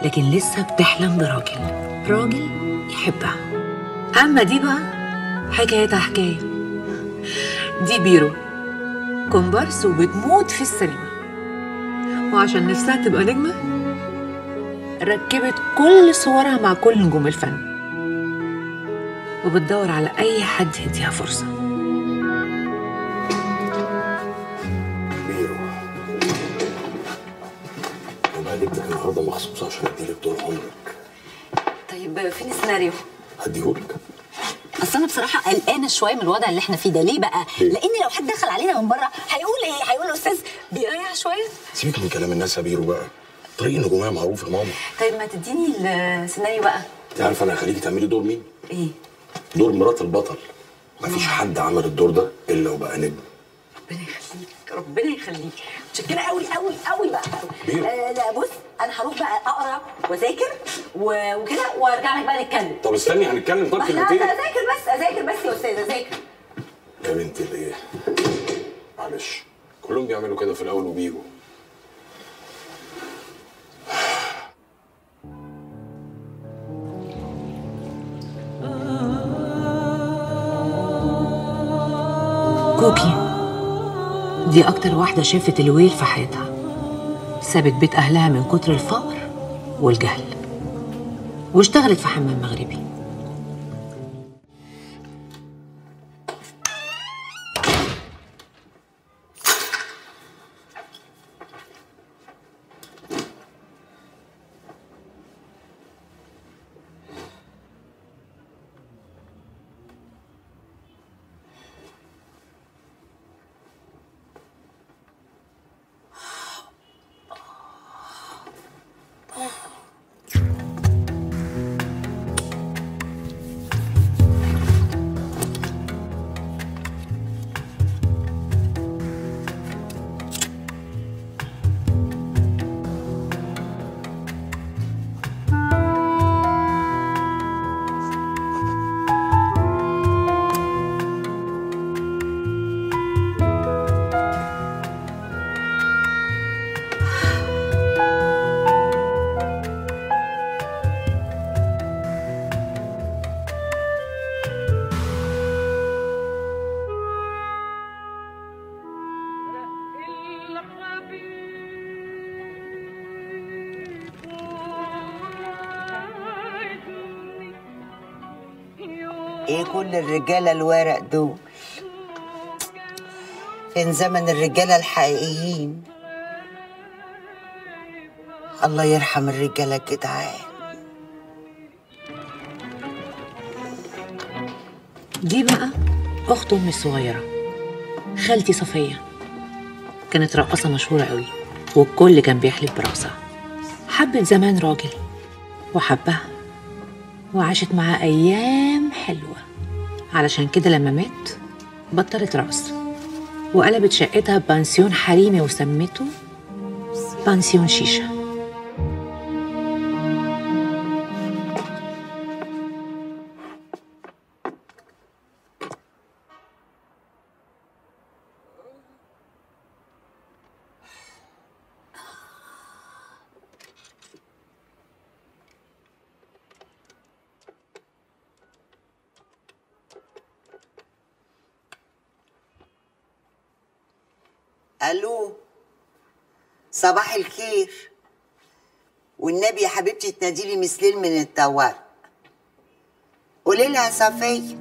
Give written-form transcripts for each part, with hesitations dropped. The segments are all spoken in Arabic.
لكن لسه بتحلم راجل يحبها. أما دي بقى حكايتها حكاية. دي بيرو كومبارس وبتموت في السينما، وعشان نفسها تبقى نجمة ركبت كل صورها مع كل نجوم الفن، وبتدور على أي حد يديها فرصة. بيرو أنا جبتك النهارده مخصوص عشان أديلك طول عمرك. طيب فين السيناريو؟ هديهولك. اصل انا بصراحه قلقانه شويه من الوضع اللي احنا فيه ده. ليه بقى؟ لان لو حد دخل علينا من بره هيقول ايه؟ هيقول الاستاذ بيريح شويه. سيبك من كلام الناس يا بيرو بقى، طريق النجوميه معروف يا ماما. طيب ما تديني السيناريو بقى. انت عارفه انا هخليكي تعملي دور مين؟ ايه؟ دور مرات البطل. مفيش حد عمل الدور ده الا وبقى نجم. ربنا يخليك ربنا يخليك، متشكره قوي قوي قوي بقى. لا بص انا هروح بقى اقرا واذاكر وكده وارجع لك بقى نتكلم. طب استني هنتكلم. طب كلمتين. اذاكر بس يا استاذ اذاكر. يا بنتي الايه؟ معلش كلهم بيعملوا كده في الاول وبيجوا. كوكي دي أكتر واحدة شافت الويل في حياتها، سابت بيت أهلها من كتر الفقر والجهل واشتغلت في حمام مغربي. ايه كل الرجاله الورق دول؟ فين زمن الرجاله الحقيقيين؟ الله يرحم الرجاله الجدعان. دي بقى أخت أمي الصغيرة خالتي صفية، كانت رقاصة مشهورة قوي والكل كان بيحلف برقصها. حبت زمان راجل وحبها وعاشت معاه أيام حلوة، علشان كده لما مات بطلت رقص وقلبت شقتها بانسيون حريمي وسمته بانسيون شيشة. الو صباح الخير، والنبي يا حبيبتي تناديلي مسلين من الطوارئ. قولي لها صفيه.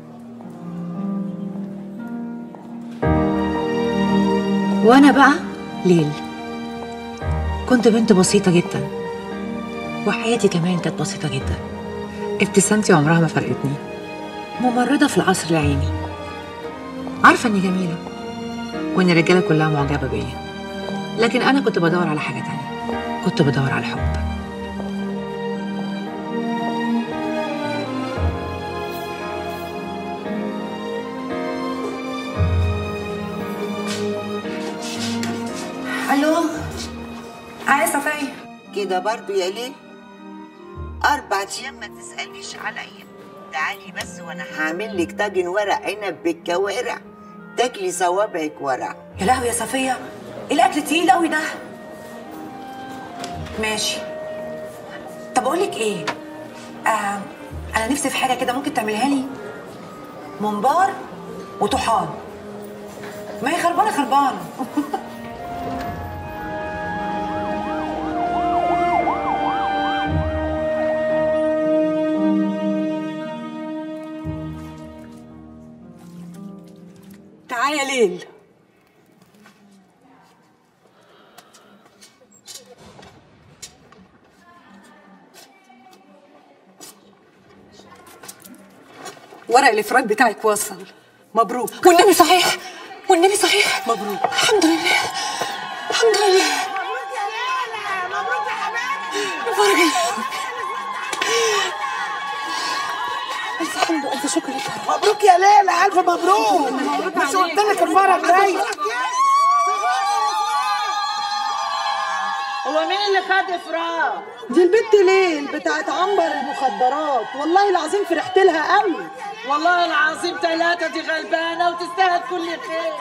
وانا بقى ليل كنت بنت بسيطة جدا، وحياتي كمان كانت بسيطة جدا. ابتسامتي عمرها ما فرقتني، ممرضة في العصر العيني، عارفة اني جميلة وان الرجالة كلها معجبة بيا، لكن انا كنت بدور على حاجة تانية، كنت بدور على الحب. الو عايزه صفيه كده برضو يا ليه؟ 4 أيام ما تسأليش عليا. تعالي بس وانا هعمل لك طاجن ورق عنب بالكوارع تاكلي صوابعك ورق. يا لهوي يا صفيه، ايه الاكل تقيل قوي ده؟ ماشي. طب بقولك ايه، انا نفسي في حاجه كده، ممكن تعملها لي؟ ممبار وطحال. ما هي خربانه خربانه. تعالى يا ليل. ورق الافراج بتاعك وصل. مبروك. والنبي صحيح، والنبي صحيح. مبروك. الحمد لله، الحمد لله. مبروك يا ليلى، مبروك يا حبيبتي. فرجي. ألف حمد وألف شكر لك. مبروك يا ليلى، ألف مبروك. مش قلت لك المرة الجاية؟ هو مين اللي خد افراج؟ دي البت ليل بتاعت عنبر المخدرات، والله العظيم فرحت لها قوي. والله العظيم 3 دي غلبانه وتستاهل كل خير.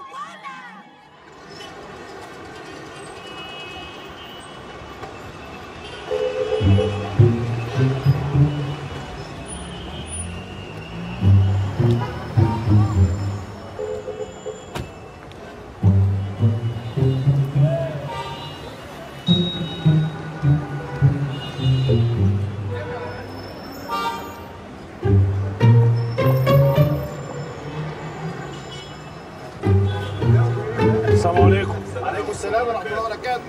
السلام عليكم. وعليكم السلام ورحمة الله وبركاته.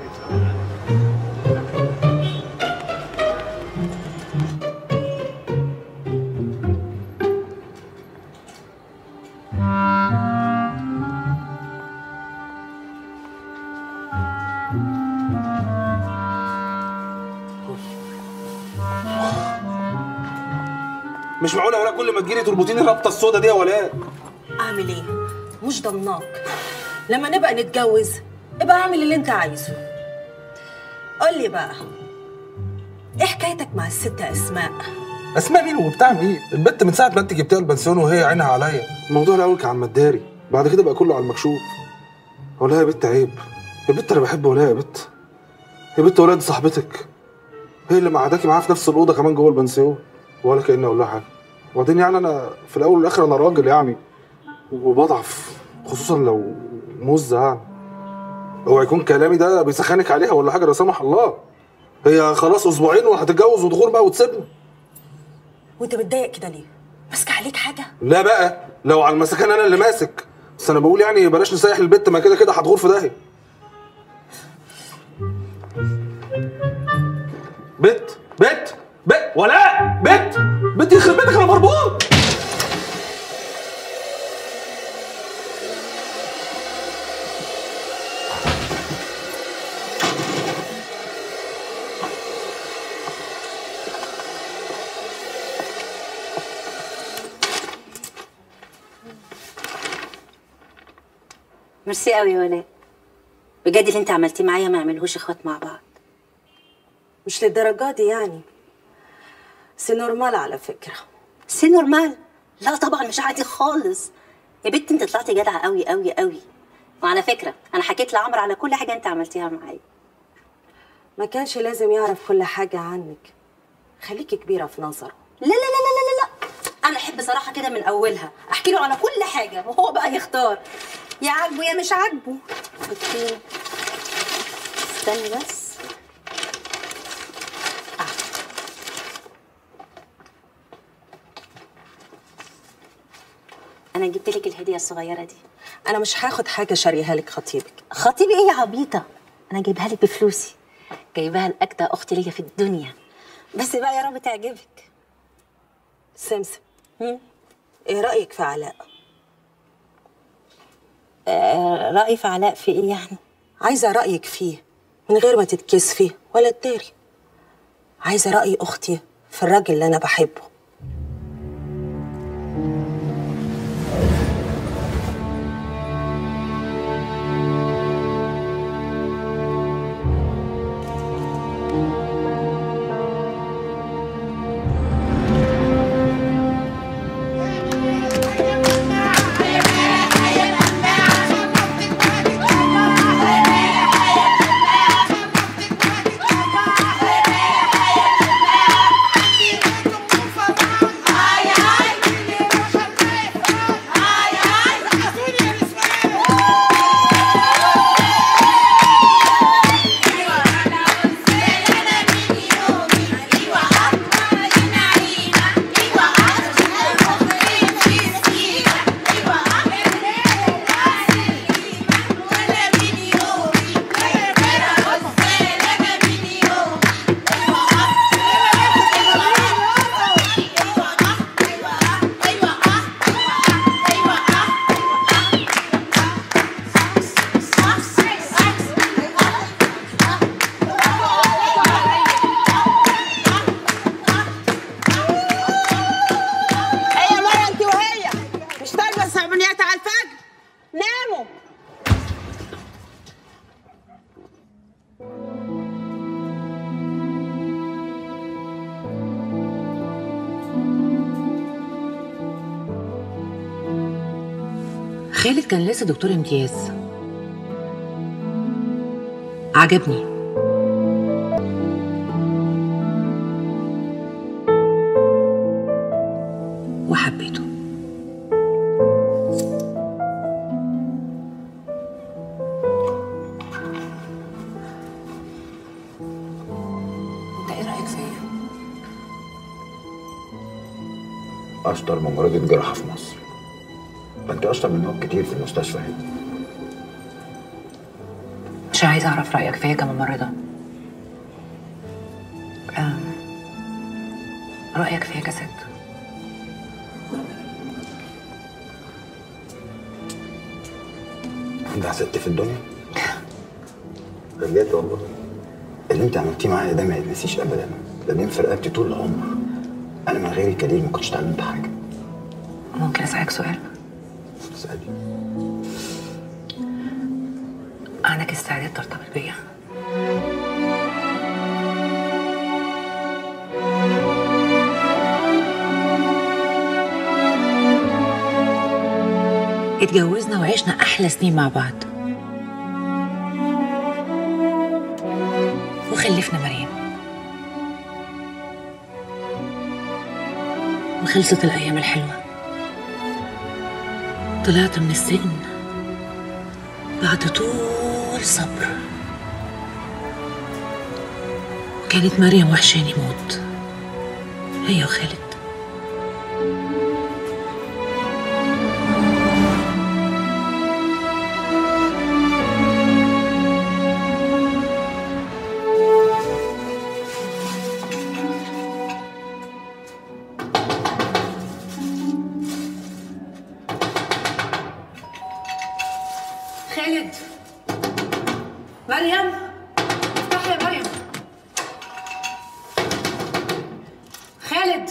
مش معقولة ولا كل ما تجيلي تربطيني الربطة السودا دي يا ولاء. اعمل ايه؟ مش ضمناك. لما نبقى نتجوز ابقى اعمل اللي انت عايزه. قول لي بقى، ايه حكايتك مع الست اسماء؟ اسماء مين وبتاع مين؟ البت من ساعة ما انت جبتيها البنسيون وهي عينها عليا. الموضوع الاول كان على المداري، بعد كده بقى كله على المكشوف. ولا يا بت عيب. يا بت انا بحب ولا يا بت. يا بت ولا دي صاحبتك. هي اللي معداكي معاها في نفس الأوضة كمان جوه البنسيون. ولا كأني اقول لها حاجة. وبعدين يعني انا في الاول والاخر انا راجل يعني. وبضعف خصوصا لو مزة يعني. اوعى يكون كلامي ده بيسخنك عليها ولا حاجه لا سمح الله. هي خلاص اسبوعين وهتتجوز ودخول بقى وتسيبنا. وانت متضايق كده ليه؟ ماسكه عليك حاجه؟ لا بقى لو على المسكن انا اللي ماسك، بس انا بقول يعني بلاش نسيح البت، ما كده كده هتغور في داهيه. بت ولا بت يخرب بيتك انا مربوط. ميرسي قوي يا ولاء، بجد اللي انت عملتيه معايا ما يعملوش اخوات مع بعض. مش للدرجه دي يعني، سي نورمال على فكره. سي نورمال؟ لا طبعا مش عادي خالص يا بنت، انت طلعتي جدعه قوي قوي قوي. وعلى فكره انا حكيت لعمرو على كل حاجه انت عملتيها معايا. ما كانش لازم يعرف كل حاجه عنك، خليكي كبيره في نظره. لا لا لا لا لا لا، انا احب صراحه كده من اولها احكي له على كل حاجه وهو بقى يختار يا عاجبه يا مش عاجبه. اوكي استني بس. انا جبت لك الهديه الصغيره دي. انا مش هاخد حاجه شاريها لك خطيبك. خطيبي ايه يا عبيطه؟ انا جايبها لك بفلوسي، جايباها لاجدع اختي ليا في الدنيا، بس بقى يا رب تعجبك. سمسم، ايه رايك في علاء؟ رايي في علاء في ايه يعني؟ عايزه رايك فيه من غير ما تتكسفي ولا تداري. عايزه راي اختي في الراجل اللي انا بحبه. خالد كان لسه دكتور امتياز، عجبني وحبيته. انت ايه رايك فيا؟ اشطر ممرضة جراحة في مصر. انت اشطر منهم كتير في المستشفى هنا. مش عايزه اعرف رايك فيا كممرضه، رايك فيا كست. انت ست في الدنيا؟ بجد والله اللي انت عملتيه معايا ده ما يتنسيش ابدا، ده بينفع رقبتي طول العمر. انا من غيرك يا ليل ما كنتش اتعلمت حاجه. ممكن اسالك سؤال؟ اسالي. عندك استعداد ترتبط بيا؟ اتجوزنا وعشنا احلى سنين مع بعض وخلفنا مريم، وخلصت الايام الحلوه. طلعت من السجن بعد طول صبر، وكانت مريم وحشاني موت، هي وخالد. خالد، مريم، افتحي يا مريم. خالد.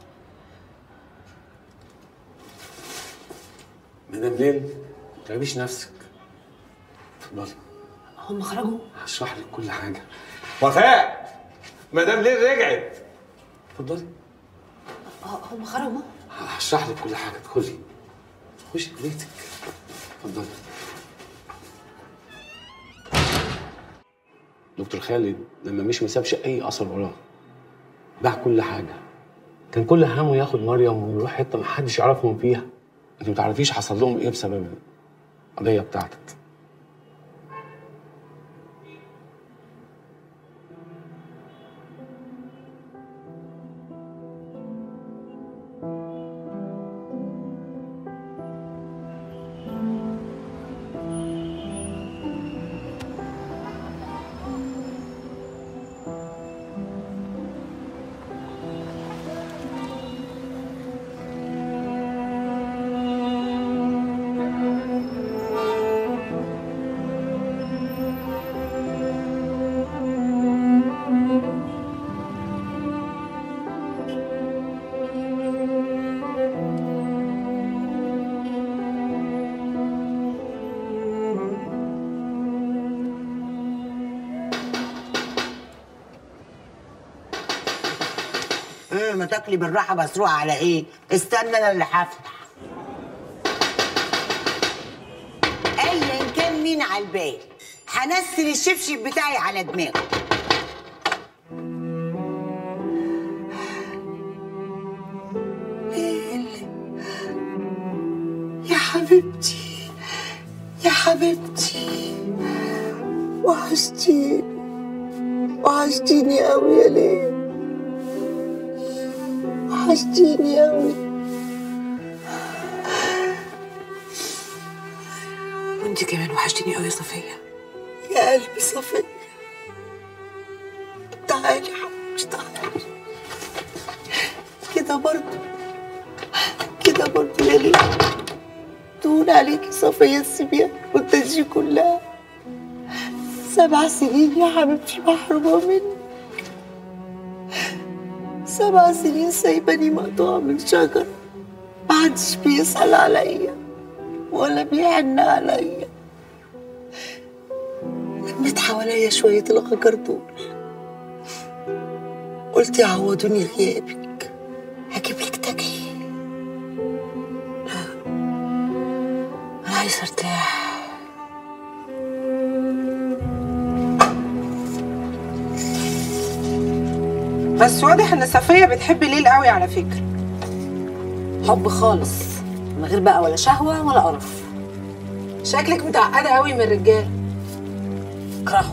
مدام ليل ما تتعبيش نفسك، اتفضلي. هم خرجوا؟ هشرح لك كل حاجه. وفاء، مدام ليل رجعت. اتفضلي. هم خرجوا؟ هشرح لك كل حاجه، ادخلي خشي بيتك. اتفضلي. دكتور خالد لما مشي ما سابش اي اثر وراه، باع كل حاجه، كان كل همه ياخد مريم ويروح حته محدش يعرفهم فيها. انت ما تعرفيش حصل لهم ايه بسبب القضيه بتاعتك. ما تاكلي بالراحه مسروقه على ايه؟ استنى انا اللي هفتح. ايا كان مين على الباب هنزل الشبشب بتاعي على دماغه. يا حبيبتي يا حبيبتي، وحشتيني وحشتيني قوي يا ليل، وحشتيني قوي. وانتي كمان وحشتيني قوي يا صفيه. يا قلبي صفيه، تعالي حبيبتي تعالي. كده برضه يا ليل تهون عليكي صفيه السبيان والتجي كلها. 7 سنين يا حبيبتي محرومه مني، 7 سنين سايباني مقطوعة من شجرة، محدش بيسأل عليا ولا بيحن عليا. لميت حواليا شوية الغجر دول، قلت يعوضوني غيابك، هجيب لك تاجي. أنا ارتاح. بس واضح ان صفيه بتحب ليل قوي على فكره. حب خالص، من غير بقى ولا شهوه ولا قرف. شكلك متعقده قوي من الرجال. اكرهه.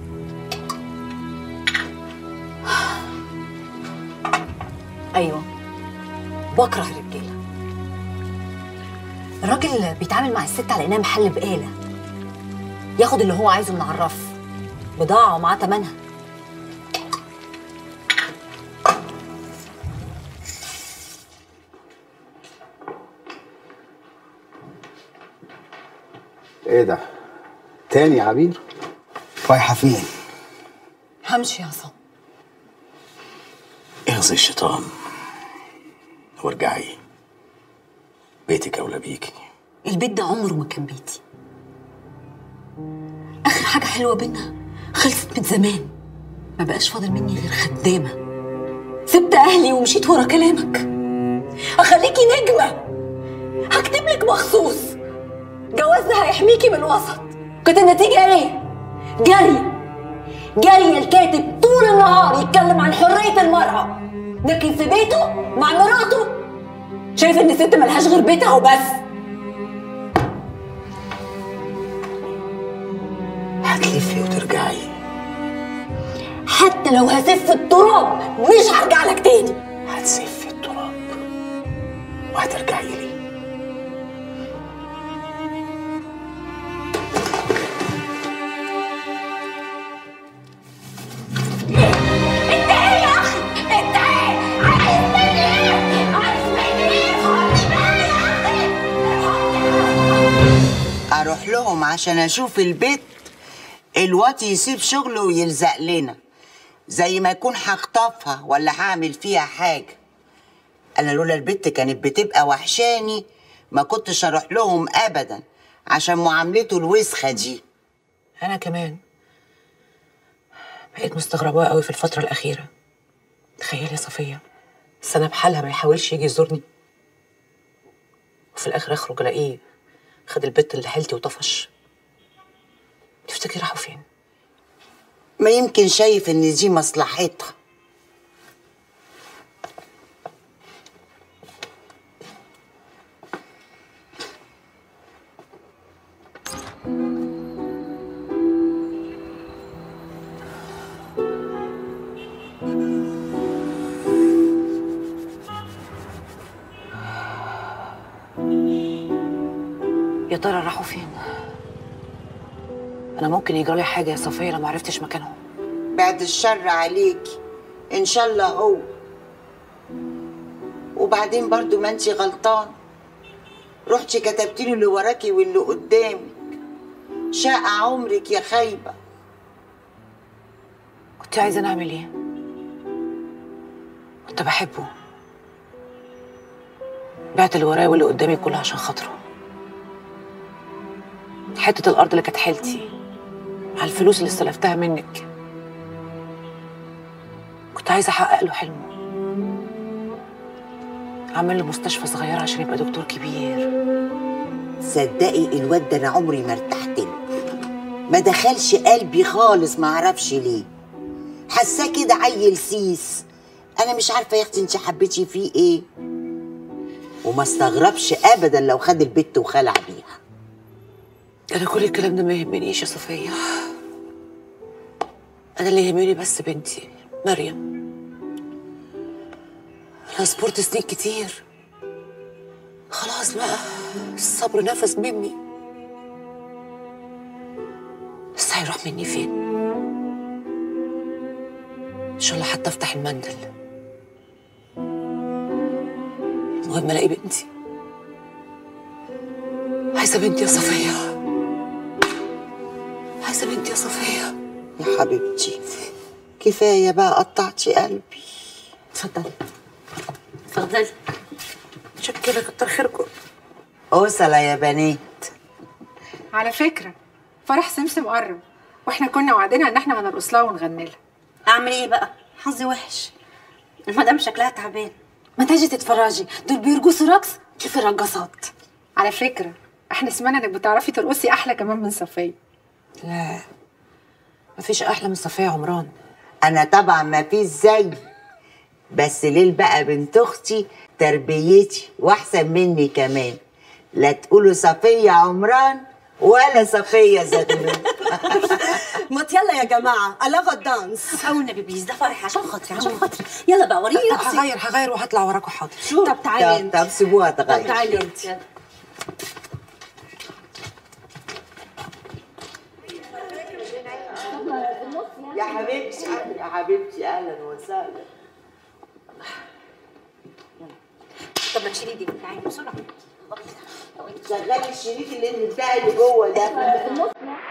ايوه بكره الرجاله. الراجل بيتعامل مع الست على انها محل بقاله، ياخد اللي هو عايزه من على الرف، بضاعه ومعاه تمنها. ايه ده؟ تاني يا عبير؟ رايحة فين؟ همشي يا عصام. اغزي الشيطان وارجعي بيتك اولى بيكي. البيت ده عمره ما كان بيتي. اخر حاجه حلوه بينا خلصت من زمان، ما بقاش فاضل مني غير خدامه. سبت اهلي ومشيت ورا كلامك. اخليكي نجمه، هكتب لك مخصوص جوازنا هيحميكي من الوسط. كانت النتيجه ايه؟ جري الكاتب طول النهار يتكلم عن حريه المراه، لكن في بيته مع مراته شايف ان الست ملهاش غير بيتها وبس. هتلفي وترجعي. حتى لو هسف التراب مش هرجع لك تاني. هتسفي التراب وهترجعي لي. اروح لهم عشان اشوف البيت الواد يسيب شغله ويلزق لنا، زي ما يكون هخطفها ولا هعمل فيها حاجه. انا لولا البت كانت بتبقى وحشاني ما كنتش اروح لهم ابدا عشان معاملته الوسخه دي. انا كمان بقيت مستغرباه قوي في الفتره الاخيره. تخيلي يا صفيه، سنه بحالها ما يحاولش يجي يزورني، وفي الاخر اخرج الاقيه خد البت اللي حيلتي وطفش. تفتكري راحوا فين؟ ما يمكن شايف ان دي مصلحتها. يا ترى راحوا فين؟ انا ممكن يجرالي حاجه يا صفيه لو ما عرفتش مكانهم. بعد الشر عليكي، ان شاء الله هو. وبعدين برضو ما انتي غلطان، رحتي كتبتي له اللي وراكي واللي قدامك. شاء عمرك يا خايبه. كنت عايزه نعمل ايه؟ كنت بحبه، بعت اللي ورايا واللي قدامي كله عشان خاطره. حته الارض اللي كانت حيلتي على الفلوس اللي استلفتها منك، كنت عايزه احقق له حلمه، اعمل له مستشفى صغيره عشان يبقى دكتور كبير. صدقي الواد ده انا عمري ما ارتحت له، ما دخلش قلبي خالص، ما اعرفش ليه. حاساه كده عيل سيس. انا مش عارفه يا اختي انت حبيتي فيه ايه، وما استغربش ابدا لو خد البت وخلع بيها. انا كل الكلام ده ما يهمنيش يا صفيه. انا اللي يهمني بس بنتي مريم. انا صبرت سنين كتير، خلاص بقى الصبر نفس مني. بس هيروح مني فين؟ ان شاء الله حتى افتح المندل، المهم الاقي بنتي. عايزه بنتي يا صفيه، عايزه بنتي يا صفيه. يا حبيبتي كفايه بقى، قطعتي قلبي. اتفضلي اتفضلي. شكرا كتر خيركم. اوصله يا بنات. على فكره فرح سمسم قرب، واحنا كنا وعدنا ان احنا هنرقص لها ونغني لها. اعمل ايه بقى؟ حظي وحش، المدام شكلها تعبان. ما تيجي تتفرجي، دول بيرقصوا رقص. شوفي الرقصات. على فكره احنا سمعنا انك بتعرفي ترقصي احلى كمان من صفيه. لا مفيش احلى من صفيه عمران. انا طبعا ما فيش زي، بس ليل بقى بنت اختي تربيتي واحسن مني كمان. لا تقولوا صفيه عمران ولا صفيه زغلول. ما يلا يا جماعه I love a dance. او النبي بليز، ده فرح عشان خاطري عشان خاطري. يلا بقى وريني رقصي. هغير وهطلع وراكوا حاضر. طب تعالي انت. طب سيبوها تغير. طب تعالي انت. يا حبيبتي يا حبيبتي اهلا وسهلا. طب ما تشيلي دي، تعالي بسرعه. شغلي الشريك اللي بتاعي اللي جوه ده.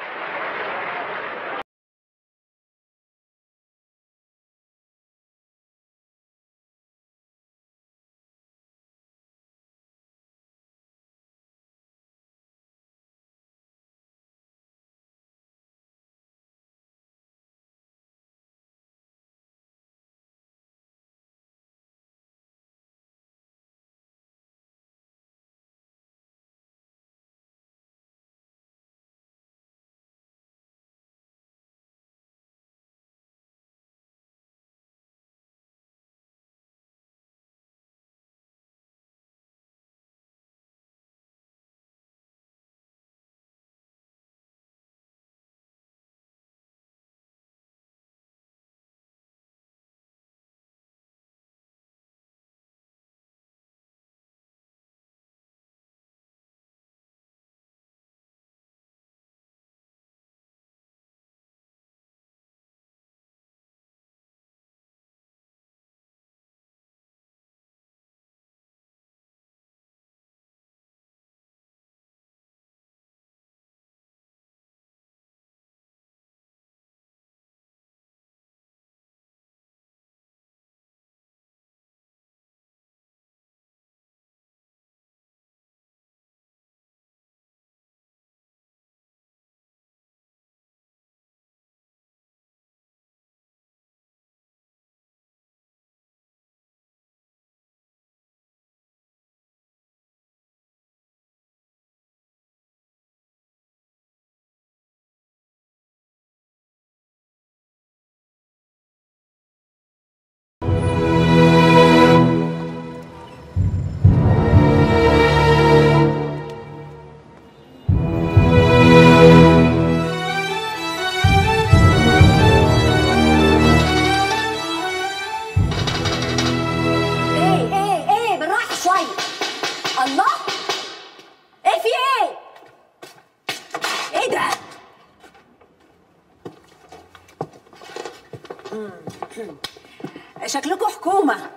شكلكم حكومة.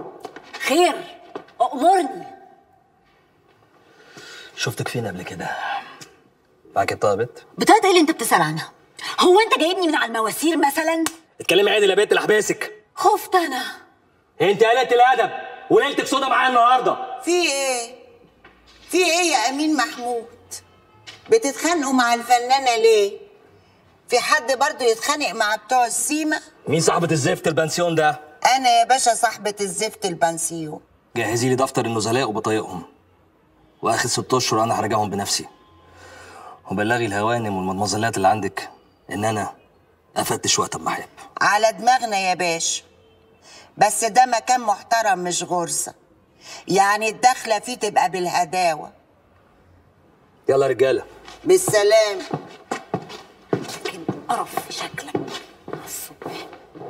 خير، أأمرني. شفتك فين قبل كده؟ معاكي بطاقة بت؟ بطاقة ايه اللي انت بتسأل عنها؟ هو انت جايبني من على المواسير مثلا؟ اتكلمي عادل يا بنت اللي حباسك. خفت انا. انت قلة الأدب وليلتك سودا معايا النهارده. في ايه؟ في ايه يا أمين محمود؟ بتتخانقوا مع الفنانة ليه؟ في حد برضه يتخانق مع بتوع السيما؟ مين صاحبة الزفت البنسيون ده؟ أنا يا باشا صاحبة الزفت البنسيون. جهزي لي دفتر النزلاء وبطايقهم، واخر 6 اشهر انا هراجعهم بنفسي. وبلغي الهوانم والمدمزلات اللي عندك ان انا افتش وقت ما احب. على دماغنا يا باشا، بس ده مكان محترم مش غرزة، يعني الدخلة فيه تبقى بالهداوة. يلا يا رجالة بالسلام. قرف في شكلك الصبح.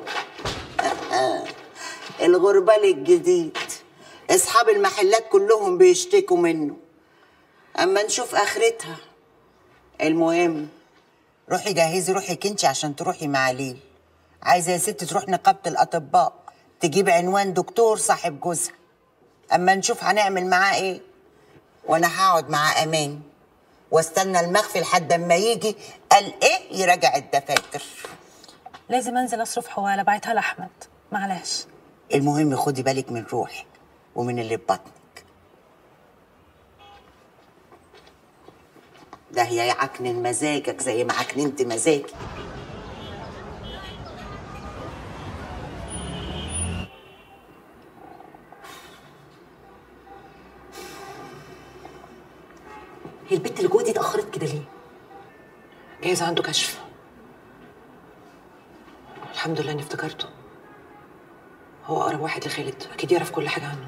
الغربال الجديد، اصحاب المحلات كلهم بيشتكوا منه، اما نشوف اخرتها. المهم روحي جهزي روحك انت عشان تروحي مع ليل. عايزه يا ست تروح نقابه الاطباء تجيب عنوان دكتور صاحب جوزها، اما نشوف هنعمل معاه ايه. وانا هقعد مع امان واستنى المخفي لحد اما يجي قال ايه يراجع الدفاتر. لازم انزل اصرف حواله بعتها لاحمد، معلش. المهم خدي بالك من روحك ومن اللي في بطنك. ده هي يعكنن مزاجك زي ما عكننت مزاجي. هي البت اللي جوه دي اتاخرت كده ليه؟ جايز عنده كشف. الحمد لله اني افتكرته. هو اقرب واحد لخالد، اكيد يعرف كل حاجه عنه.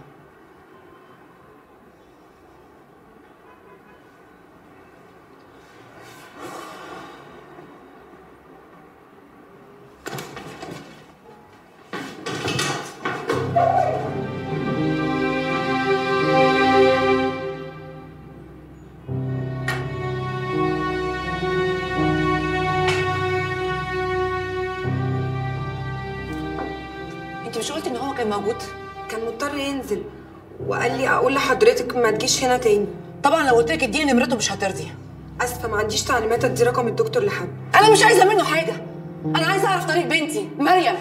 انت مش قلتي ان هو كان موجود؟ كان مضطر ينزل وقال لي اقول لحضرتك ما تجيش هنا تاني. طبعا لو قلت لك اديني نمرته مش هترضي. اسفه ما عنديش تعليمات ادي رقم الدكتور لحد. انا مش عايزه منه حاجه، انا عايزه اعرف طريق بنتي مريم.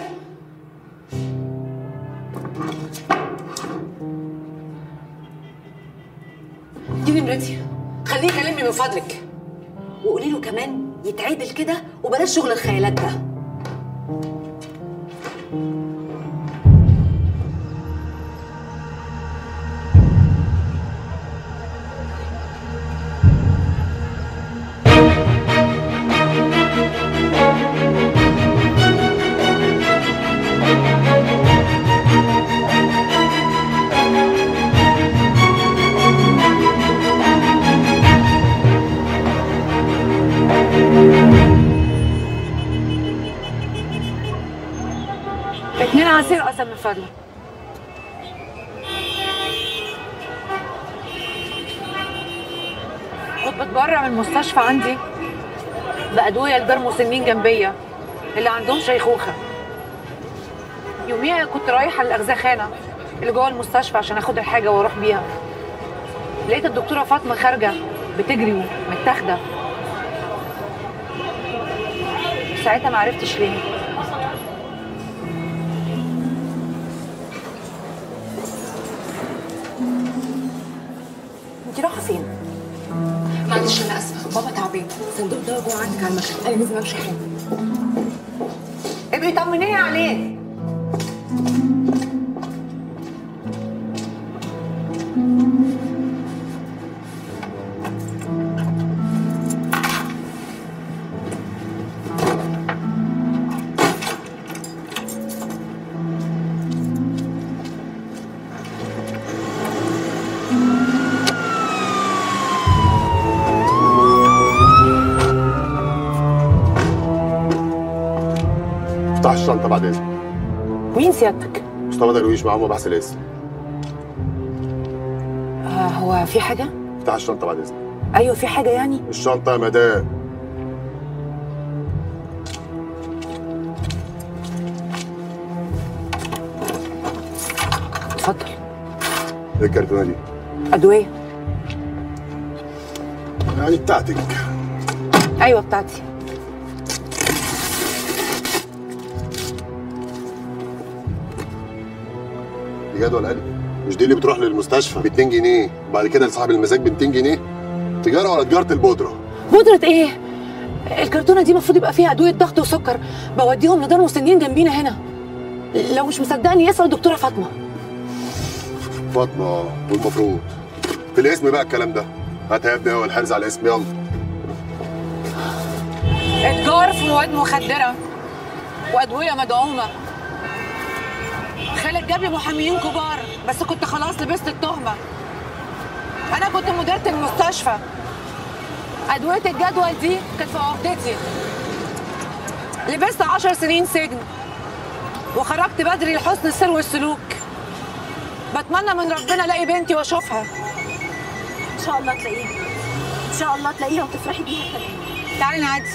دي نمرتي، خليه يكلمني من فضلك. وقولي له كمان يتعدل كده وبلاش شغل الخيالات ده. اتنين عصير قسم من فضلك. كنت بتبرع من المستشفى عندي بأدوية لدار مسنين جنبية اللي عندهم شيخوخة. يوميها كنت رايحة للأغذخانة اللي جوه المستشفى عشان اخد الحاجة واروح بيها. لقيت الدكتورة فاطمة خارجة بتجري ومتاخدة. ساعتها ما عرفتش ليه. انت رايحه فين؟ معلش انا اسفه، بابا تعبان. صندوق ده جوه عندك على المكتب، انا لازم امشي حالا. ابقي طمنيني عليه. افتح الشنطة بعد إذنك. مين سيادتك؟ مصطفى درويش معاهم مباحث الاسم. هو في حاجة؟ افتح الشنطة بعد إذنك. أيوه في حاجة يعني؟ الشنطة يا مدام. اتفضل. إيه الكرتونة دي؟ أدوية. يعني بتاعتك. أيوه بتاعتي. دي جدول قلب. مش دي اللي بتروح للمستشفى ب 2 جنيه وبعد كده لصاحب المزاج ب 200 جنيه؟ تجارة ولا تجارة البودرة؟ بودرة إيه؟ الكرتونة دي المفروض يبقى فيها أدوية ضغط وسكر، بوديهم لدار مسنين جنبينا هنا. لو مش مصدقني يسأل الدكتورة فاطمة. فاطمة والمفروض في الاسم بقى الكلام ده. هات يا ابني هو الحرز على الاسم يلا. اتجار في مواد مخدرة وأدوية مدعومة. خالد جاب لي محاميين كبار بس كنت خلاص لبست التهمة. أنا كنت مديرة المستشفى. أدوية الجدول دي كانت في عقدتي. لبست 10 سنين سجن وخرجت بدري لحسن السير والسلوك. بتمنى من ربنا الاقي بنتي واشوفها. ان شاء الله تلاقيها، ان شاء الله تلاقيها وتفرحي بيها كمان. تعالي نعدي.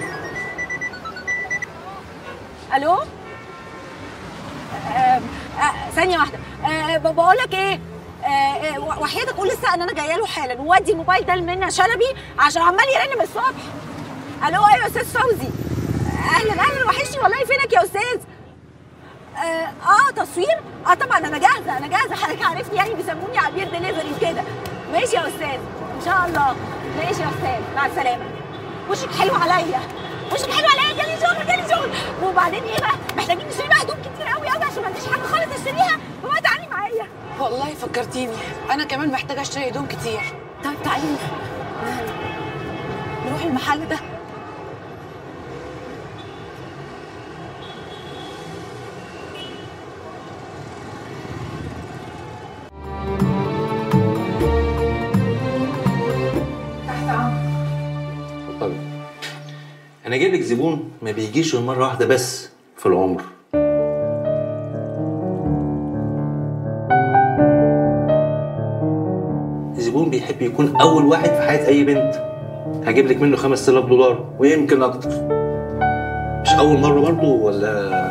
الو؟ ثانية واحدة. بقول لك ايه؟ وحياتك قول لسه ان انا جايه له حالا، وودي الموبايل ده لمنى شلبي عشان عمال يرن من الصبح. الو ايوه يا استاذ فوزي. اهلا اهلا وحشني والله. فينك يا استاذ؟ تصوير؟ طبعا انا جاهزه انا جاهزه. حضرتك عارفني يعني بيسموني عبير دليفري وكده. ماشي يا استاذ ان شاء الله. ماشي يا استاذ مع السلامه. وشك حلو عليا، وشك حلو عليا. جالي شغل جالي شغل. وبعدين ايه بقى؟ محتاجين نشتري بقى هدوم كتير قوي قوي عشان ما عنديش حاجه خالص اشتريها. فبقى تعالي معايا. والله فكرتيني، انا كمان محتاجه اشتري هدوم كتير. طيب تعالي نروح المحل ده. انا جايب لك زبون ما بيجيش غير مره واحده بس في العمر. زبون بيحب يكون اول واحد في حياه اي بنت. هجيب لك منه $5000 ويمكن اكتر. مش اول مره برضه ولا؟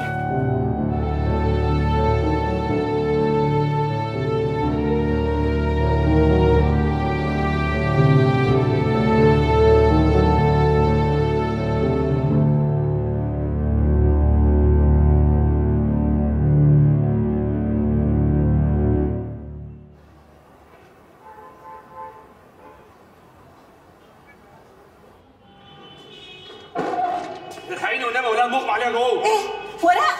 الحقيني والنبي ولا المغمى عليها جوه. ايه؟ ولاء؟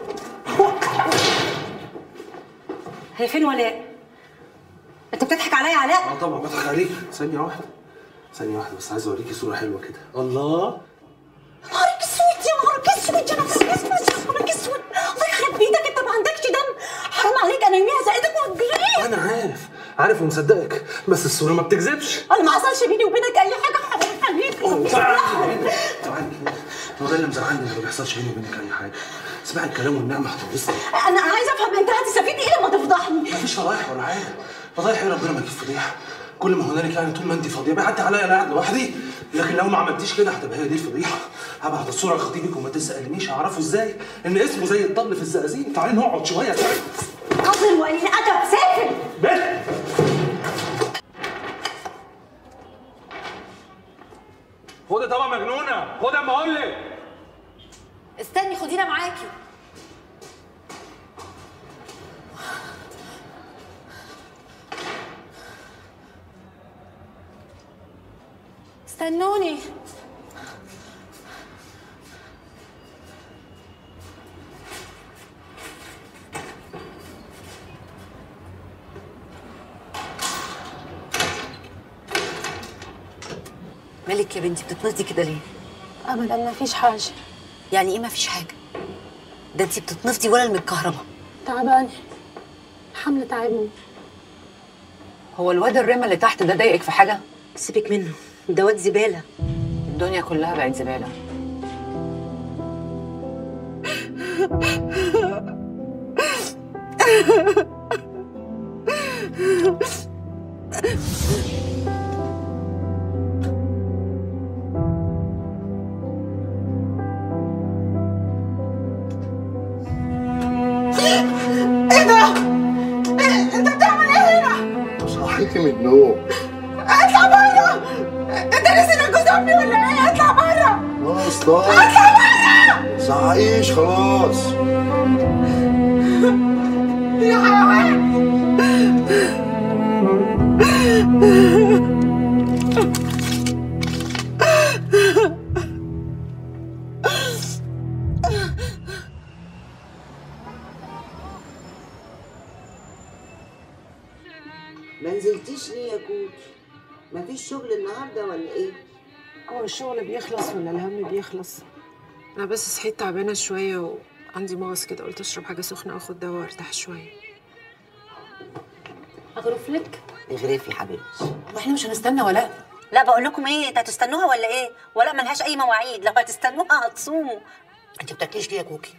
هي فين ولاء؟ انت بتضحك عليا يا علاء؟ اه طبعا بضحك عليك. ثانية واحدة بس عايز اوريكي صورة حلوة كده. الله نهارك اسود يا نهارك اسود يا نهارك اسود يا نهارك اسود. الله يخرب بيتك، انت ما عندكش دم. حرام عليك، انا يوميها زقتك وهتجريك. انا عارف ومصدقك، بس الصورة ما بتكذبش. انا ما حصلش بيني وبينك اي حاجة. حرام عليك. تعالي هو ده اللي مزعلني، ان ما بيحصلش بيني وبينك اي حاجة. اسمعي الكلام والنعمة هتنبسطي. انا عايزة افهم انت هتستفيد ايه لما تفضحني؟ مفيش فضايح ولا حاجة. فضايح ايه؟ ربنا ما يجيب فضيحة. كل ما هنالك يعني طول ما انت فاضيه بيعدي عليا انا قاعد لوحدي، لكن لو ما عملتيش كده هتبقى هي دي الفضيحه. هبعت الصوره لخطيبك وما تسالنيش هعرفه ازاي ان اسمه زي الطبل في الزقازيق. تعالي نقعد شويه. قصر وقليل ادب. سافر بس خدي طبعا مجنونه، خدي اما اقول لك. استني خدينا معاكي. استنوني. مالك يا بنتي بتتنطي كده ليه؟ ابدا ما فيش حاجه. يعني ايه ما فيش حاجه؟ ده انتي بتتنفضي ولا المتكهربه؟ تعبانه، الحمل تعبني. هو الواد الرمى اللي تحت ده ضايقك في حاجه؟ سيبك منه، ده واد زباله. الدنيا كلها بقت زباله. ايه ده؟ انت بتعمل ايه هنا؟ صحيتي من النوم. اطلع بره! انت لسه انك جوز امي ولا ايه؟ اطلع بره! خلاص طيب. اطلع بره! صحيش خلاص. يا حيوان! ما نزلتيش ليه يا كوكي؟ مفيش شغل النهارده ولا ايه؟ هو الشغل بيخلص ولا الهم بيخلص؟ انا بس صحيت تعبانه شويه وعندي مغص كده، قلت اشرب حاجه سخنه واخد دواء وارتاح شويه. اغرف لك؟ اغرفي يا حبيبتي. واحنا مش هنستنى ولاء؟ لا بقول لكم ايه، انتوا هتستنوها ولا ايه؟ ولا ملهاش اي مواعيد، لو هتستنوها هتصوموا. انت بتاكليش ليه يا كوكي؟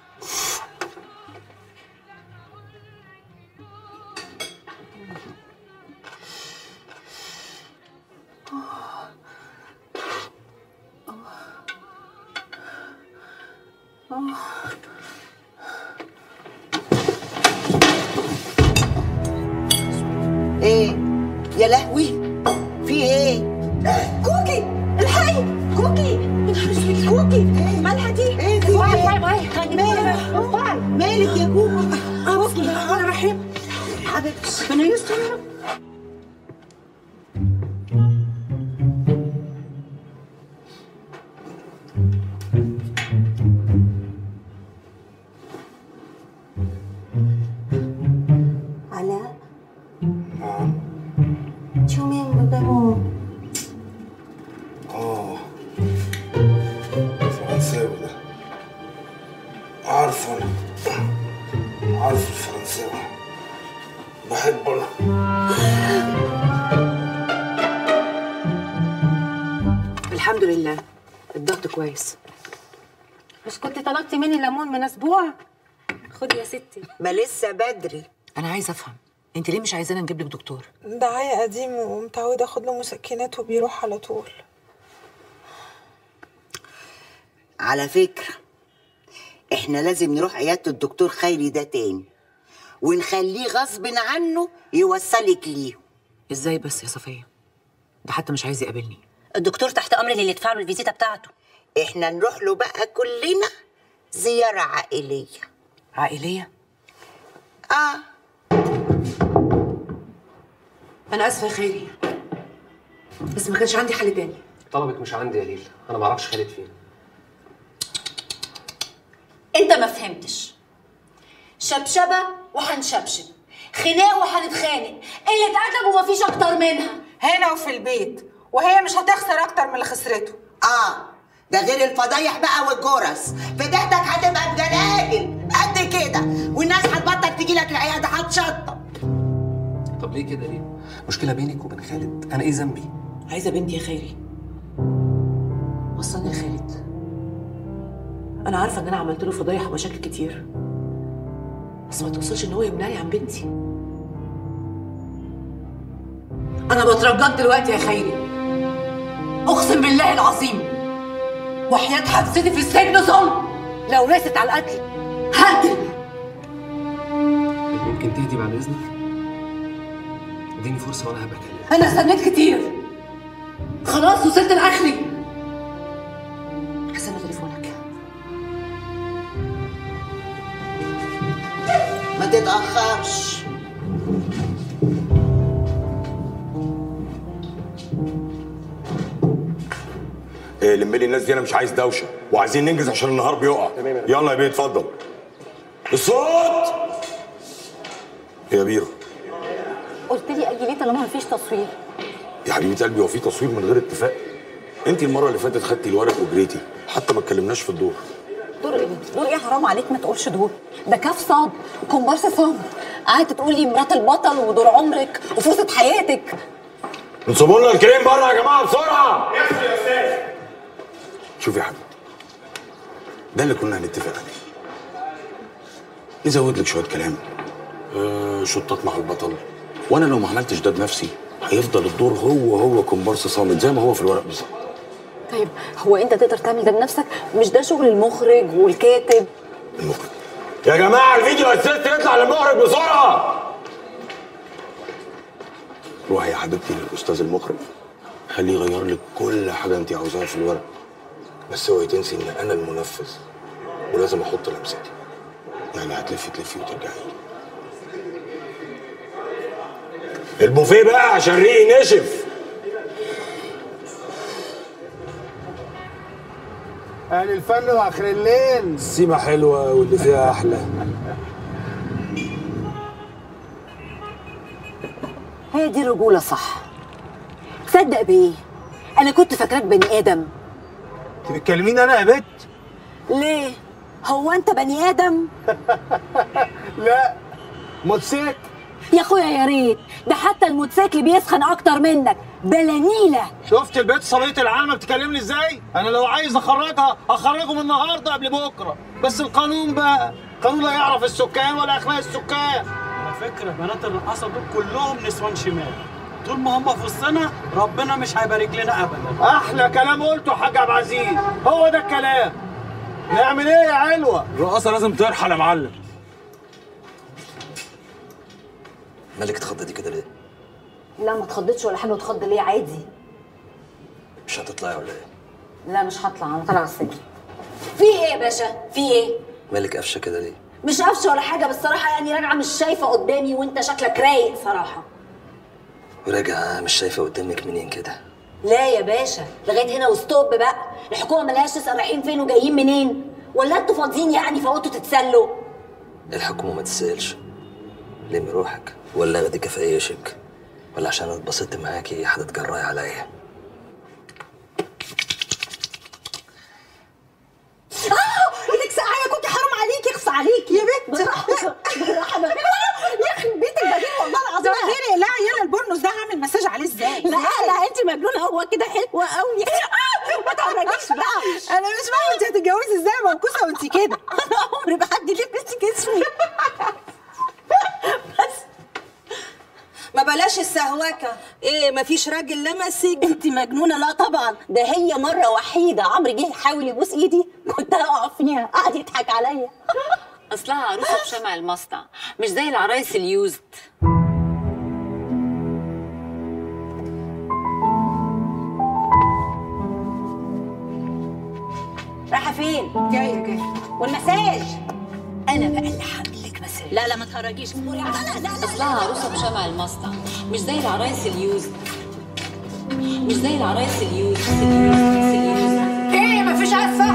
ايه يا لهوي؟ في ايه؟ كوكي الحقي كوكي. يا نهار اسود كوكي، مالها دي؟ ايه في ايه؟ مالك يا كوكي؟ كوكي انا رحيم حبيبتي. انا يستر. علاء شو مين بده؟ بحبه انا. الحمد لله الضغط كويس. مش كنت طلبتي مني ليمون من اسبوع؟ خدي يا ستي. ما لسه بدري. انا عايزه افهم انت ليه مش عايزانا نجيب لك دكتور؟ ده عيا قديم ومتعود اخد له مسكنات وبيروح على طول. على فكرة احنا لازم نروح عيادة الدكتور خيري ده تاني ونخليه غصب عنه يوصلك ليه. ازاي بس يا صفيه؟ ده حتى مش عايز يقابلني. الدكتور تحت امر اللي يدفع له الفيزيتا بتاعته. احنا نروح له بقى كلنا زيارة عائلية. عائليه؟ اه. انا اسفه يا خيري بس ما كانش عندي حل تاني. طلبك مش عندي يا ليل، انا ما اعرفش خالد فين. انت ما فهمتش. شبشبه وهنشبشب، خناق وهنتخانق، قله ادب ومفيش اكتر منها. هنا وفي البيت، وهي مش هتخسر اكتر من اللي خسرته. ده غير الفضايح بقى والجرس. فديتك هتبقى بجلاجل قد كده والناس هتبطل تجي لك العياده هتشطب. طب ليه كده ليه؟ مشكله بينك وبين خالد، انا ايه ذنبي؟ عايزه بنتي يا خيري. وصلني لخالد. انا عارفه ان انا عملت له فضايح ومشاكل كتير بس ما توصلش ان هو يمنعني عن بنتي. انا بترجاك دلوقتي يا خيري، اقسم بالله العظيم وحياة حبستي في السجن ظلم. لو رست على القتل هقتل. ممكن تهدي بعد اذنك؟ اديني فرصه وانا هبقى اكلمك. انا استنيت كتير خلاص وصلت لاخري. حسن تليفونك. ما تتأخرش. لم لي الناس دي، انا مش عايز دوشه وعايزين ننجز عشان النهار بيقع. يلا يا بيه اتفضل. الصوت يا بيرو. قلت لي اجي ليه طالما مفيش تصوير؟ يا حبيبه قلبي هو في تصوير من غير اتفاق؟ انت المره اللي فاتت خدتي الورق وجريتي، حتى ما اتكلمناش في الدور. دور ايه؟ دور ايه؟ حرام عليك ما تقولش دور، ده كاف صاد كومبارس صاد. قعدت تقولي مرات البطل ودور عمرك وفرصه حياتك. انصبوا لنا الكريم بره يا جماعه بسرعه. يا استاذ. شوفي يا حبيبتي، ده اللي كنا هنتفق عليه. يزود لك شويه كلام، شطات مع البطل، وانا لو ما عملتش ده بنفسي هيفضل الدور هو كومبارس صامت زي ما هو في الورق بالظبط. طيب هو انت تقدر تعمل ده بنفسك؟ مش ده شغل المخرج والكاتب؟ المخرج يا جماعه الفيديو اسيست يطلع للمخرج بسرعه. روحي يا حبيبتي للاستاذ المخرج، خليه يغير لك كل حاجه انت عاوزاها في الورق، بس اوعي تنسي ان انا المنفذ ولازم احط لمستي. يعني هتلفي وترجعي. البوفيه بقى عشان ريقي نشف. اهل الفن واخر الليل. السيمه حلوه واللي فيها احلى. هي دي الرجوله صح. تصدق بايه؟ انا كنت فاكراك بني ادم. انت بتكلميني انا يا بت؟ ليه؟ هو انت بني ادم؟ لا موتوسيكل. يا اخويا يا ريت، ده حتى الموتوسيكل بيسخن اكتر منك بلانيله. شفت البت صبيه العالمه بتكلمني ازاي؟ انا لو عايز اخرجها اخرجه من النهارده قبل بكره، بس القانون بقى قانون لا يعرف السكان ولا اخلاق السكان. على فكره بنات الرقاصه دول كلهم نسوان شمال، طول ما هم في وسطنا ربنا مش هيبارك لنا ابدا. احلى كلام قلته يا حاج عبد العزيز، هو ده الكلام. نعمل ايه يا علوه؟ الرقاصه لازم ترحل يا معلم. مالك اتخضيتي كده ليه؟ لا ما اتخضيتش ولا حاجه، اتخض ليه عادي. مش هتطلعي ولا ايه؟ لا مش هطلع، انا طالعه السجن. في ايه يا باشا؟ في ايه؟ مالك قفشه كده ليه؟ مش قفشه ولا حاجه، بس صراحه يعني راجعه مش شايفه قدامي وانت شكلك رايق صراحه. راجعه مش شايفه قدامك منين كده؟ لا يا باشا لغايه هنا وستوب بقى، الحكومه ملهاش تسال رايحين فين وجايين منين، ولا انتوا فاضيين يعني فوتوا تتسلوا؟ الحكومه ما تسالش، لمي روحك، ولا اخدك في اي شك، ولا عشان اتبسطت معاكي هتتجرأي عليا؟ ايدك ساقعه يا كنت، حرام عليكي، اخص عليكي يا بنت. بالراحه بالراحه يخرب بيتك، بدين والله بلاش السهوكه. ايه مفيش راجل لمسك؟ انت مجنونه؟ لا طبعا، ده هي مره وحيده عمرو جه يحاول يبوس ايدي كنت هقع فيها، قعد يضحك عليا. اصلها عروسه بشمع المصنع، مش زي العرايس اليوزد. رايحه فين؟ جايه. والمساج؟ انا بقى اللي هعمل لك مساج. لا ما تهرجيش. اصلها عروسه بشمع المصنع، مش زي العرايس اليوزد. مش زي العرايس اليوزد. ايه مفيش عفه؟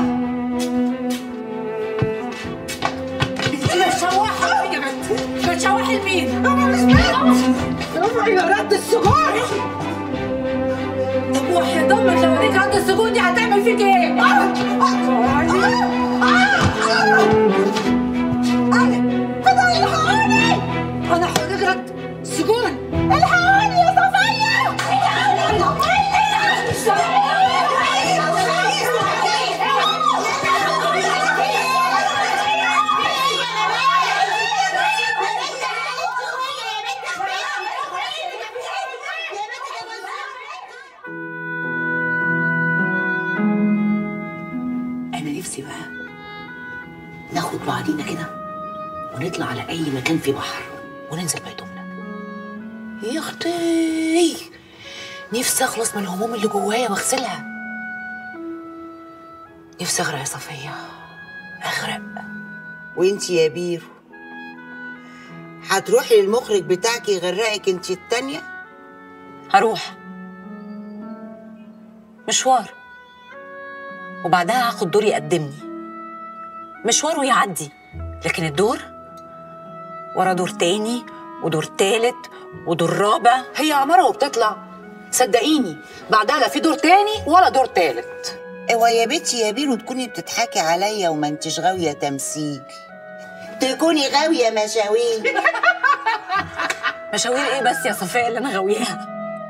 انت بتشوحي يا بنت، بتشوحي لمين؟ انا مش فاهمه. رفعي يا رد السجون. طب وحياة امك لو اديك رد السجون دي هتعمل فيك ايه؟ الحقوني! انا هوريك رد سجون. الحقوني يا صفيه! انا نفسي بقى ناخد بعضينا كده ونطلع على اي مكان فيه بحر وننزل بهدومنا. يا اختي نفسي اخلص من الهموم اللي جوايا واغسلها. نفسي اغرق يا صفيه، اغرق. وانتي يا بيرو هتروحي للمخرج بتاعك يغرقك انتي التانية؟ هروح مشوار وبعدها هاخد دور يقدمني. مشوار ويعدي، لكن الدور ورا دور تاني ودور تالت ودور رابع. هي عمارة وبتطلع، صدقيني بعدها لا في دور تاني ولا دور تالت. اوعى يا بنتي يا بيرو تكوني بتضحكي عليا وما انتش غاوية تمثيل، تكوني غاوية مشاوير. مشاوير ايه بس يا صفية اللي انا غاوياها؟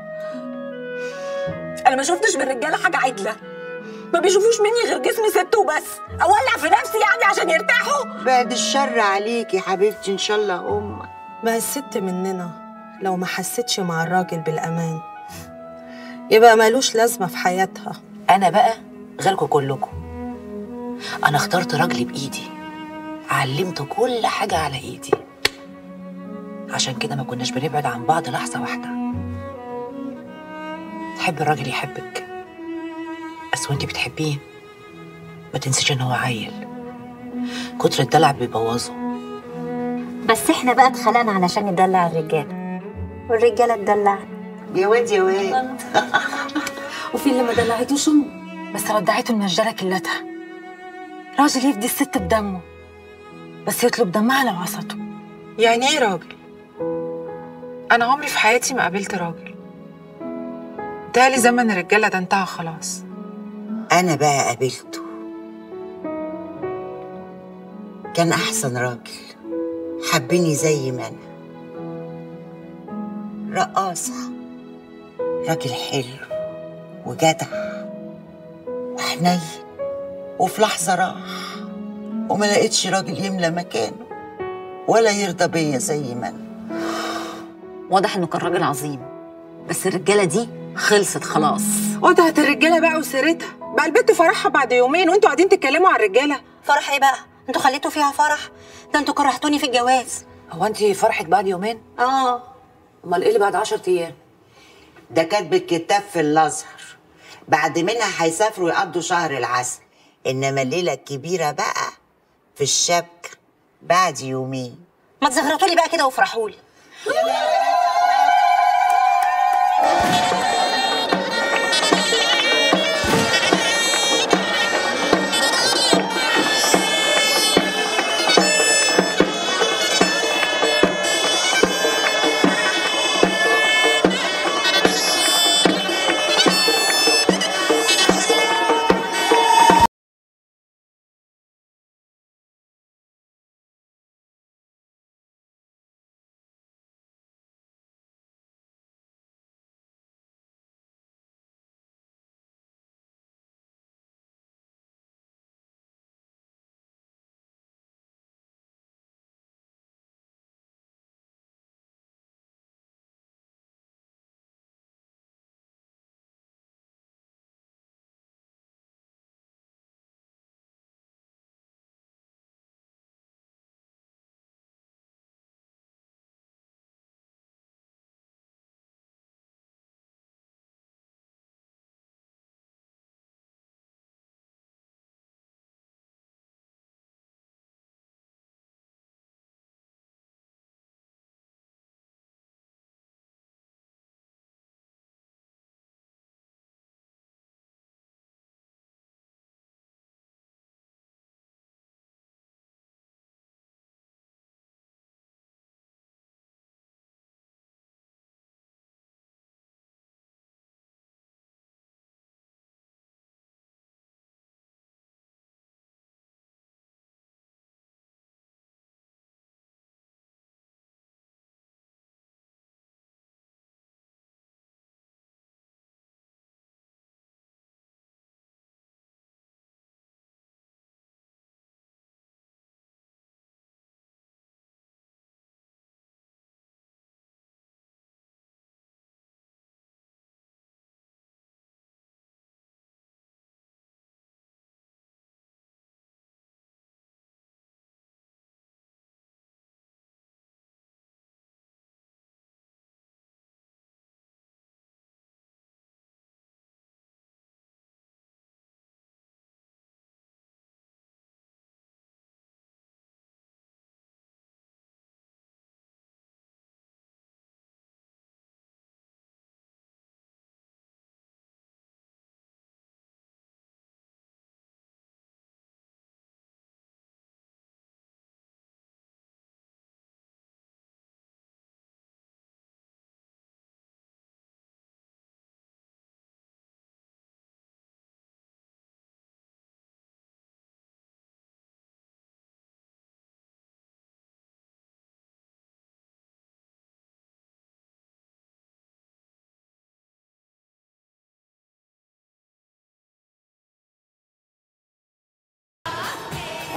انا ما شفتش من الرجاله حاجه عدله، ما بيشوفوش مني غير جسمي ست وبس. اولع في نفسي يعني عشان يرتاحوا؟ بعد الشر عليكي يا حبيبتي، ان شاء الله امك. ما الست مننا لو ما حسيتش مع الراجل بالامان يبقى مالوش لازمه في حياتها. انا بقى غيركم كلكم، انا اخترت راجلي بايدي، علمته كل حاجه على ايدي، عشان كده ما كناش بنبعد عن بعض لحظه واحده. تحب الراجل يحبك، بس وانتي بتحبيه ما تنسيش ان هو عيل، كتر الدلع بيبوظه. بس احنا بقى اتخلقنا علشان ندلع الرجاله والرجاله تدلعنا. يا واد يا واد. وفي اللي ما دلعتوش بس ردعته المنجله كلتها. راجل يفدي الست بدمه بس يطلب دمها لو عصته. يعني ايه راجل؟ انا عمري في حياتي ما قابلت راجل. تالي زمن الرجاله ده انتهى خلاص. انا بقى قابلته، كان احسن راجل، حبني زي ما انا، رقاصة، راجل حلو وجدع وحنين، وفي لحظة راح وما لقيتش راجل يملى مكانه ولا يرضى بيا زي ما انا. واضح انه كان راجل عظيم، بس الرجاله دي خلصت خلاص. قطعت الرجاله بقى وسيرتها بقى. البت فرحها بعد يومين وانتوا قاعدين تتكلموا على الرجاله. فرح ايه بقى؟ انتوا خليتوا فيها فرح؟ ده انتوا كرهتوني في الجواز. هو انت فرحك بعد يومين؟ امال ايه اللي بعد 10 ايام؟ ده كاتب الكتاب في الازهر، بعد منها هيسافروا يقضوا شهر العسل، انما الليله الكبيره بقى في الشبكه بعد يومين. ما تزغرطولي بقى كده وافرحولي.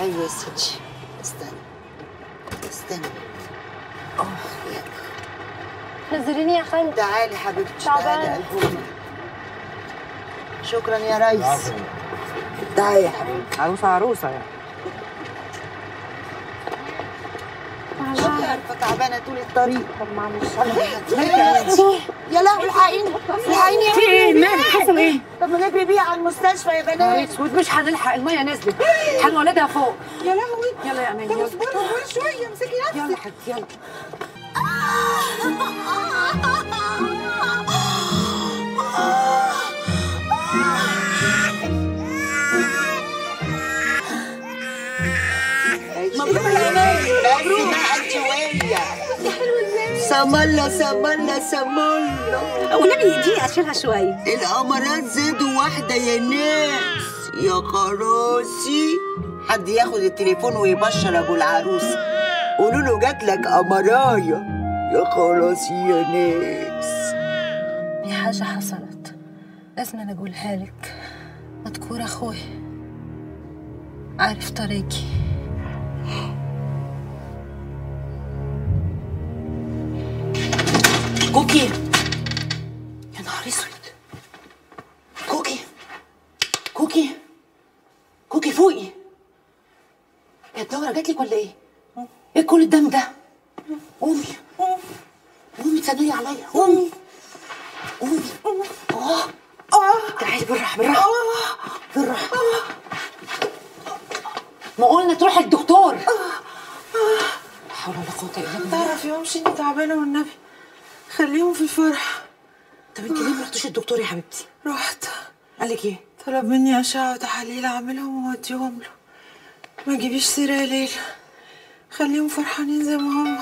ايوه يا ستي. استني. نزليني يا خالد. تعالي حبيبتي تعالي قلبوني. شكرا يا ريس. تعالي يا حبيبتي. عروسه يعني. عارفه تعبانه طول الطريق. طب معلش يا لهوي الحقيني في ايه؟ مالك؟ حصل ايه؟ طب ما نجري بيها على المستشفى يا بنات. نهار اسود مش هنلحق، الميه نزلت، هنولدها فوق. يا لهوي. يلا يا امان. طب اصبري شويه امسكي نفسك. يلا حبيبتي يلا. مبروك يا امان. مبروك بقى انت وهي. سمالة والنبي دي اشيلها شويه. القمرات زادوا واحدة يا ناس. يا خراسي. حد ياخد التليفون ويبشر ابو العروسة. قولوا له جات لك قمراية. يا خراسي يا ناس. دي حاجه حصلت لازم انا اقولها لك. مذكور اخوي عارف طريقي. كوكي، يا نهار اسود. كوكي فوقي. يا الدورة جاتلك ولا ايه؟ ايه كل الدم ده؟ قومي تسندي عليا. قومي. تعالي بالراحة. ما قلنا تروحي الدكتور. لا حول ولا قوة الا بالله. تعرف يا امشي اني تعبانه والنبي خليهم في الفرح. طب انت ليه ما رحتوش الدكتور يا حبيبتي؟ رحت. قال لك ايه؟ طلب مني اشعه وتحاليل اعملهم واوديهم له. ما تجيبيش سيره يا ليلى، خليهم فرحانين زي ما هم.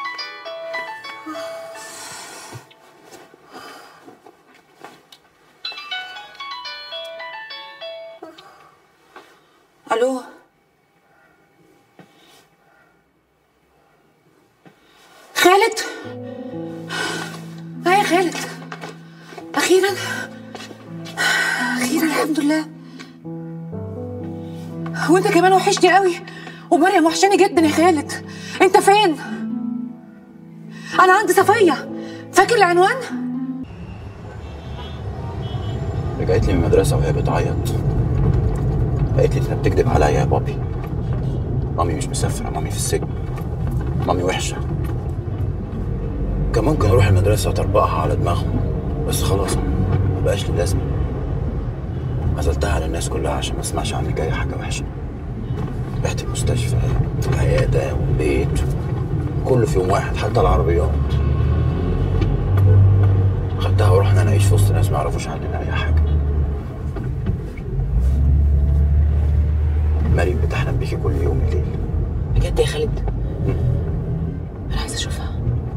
الو. خالد. يا خالد، اخيرا الحمد لله. وانت كمان وحشني قوي، ومريم وحشاني جدا يا خالد. انت فين؟ انا عند صفيه، فاكر العنوان؟ رجعت لي من المدرسه وهي بتعيط، قالت لي انت بتكذب عليا يا بابي. مامي مش مسافره، مامي في السجن، مامي وحشه. كان ممكن اروح المدرسه وتربقها على دماغهم، بس خلاص مبقاش لي لازمه. عزلتها على الناس كلها عشان ما اسمعش عنك اي حاجه وحشه. رحت المستشفى والعياده والبيت كله في يوم واحد، حتى العربيات. خدتها ورحنا نعيش في وسط ناس ما يعرفوش عننا اي حاجه. مريم بتحلم بيكي كل يوم الليل. بجد يا خالد؟ انا عايزه اشوفها.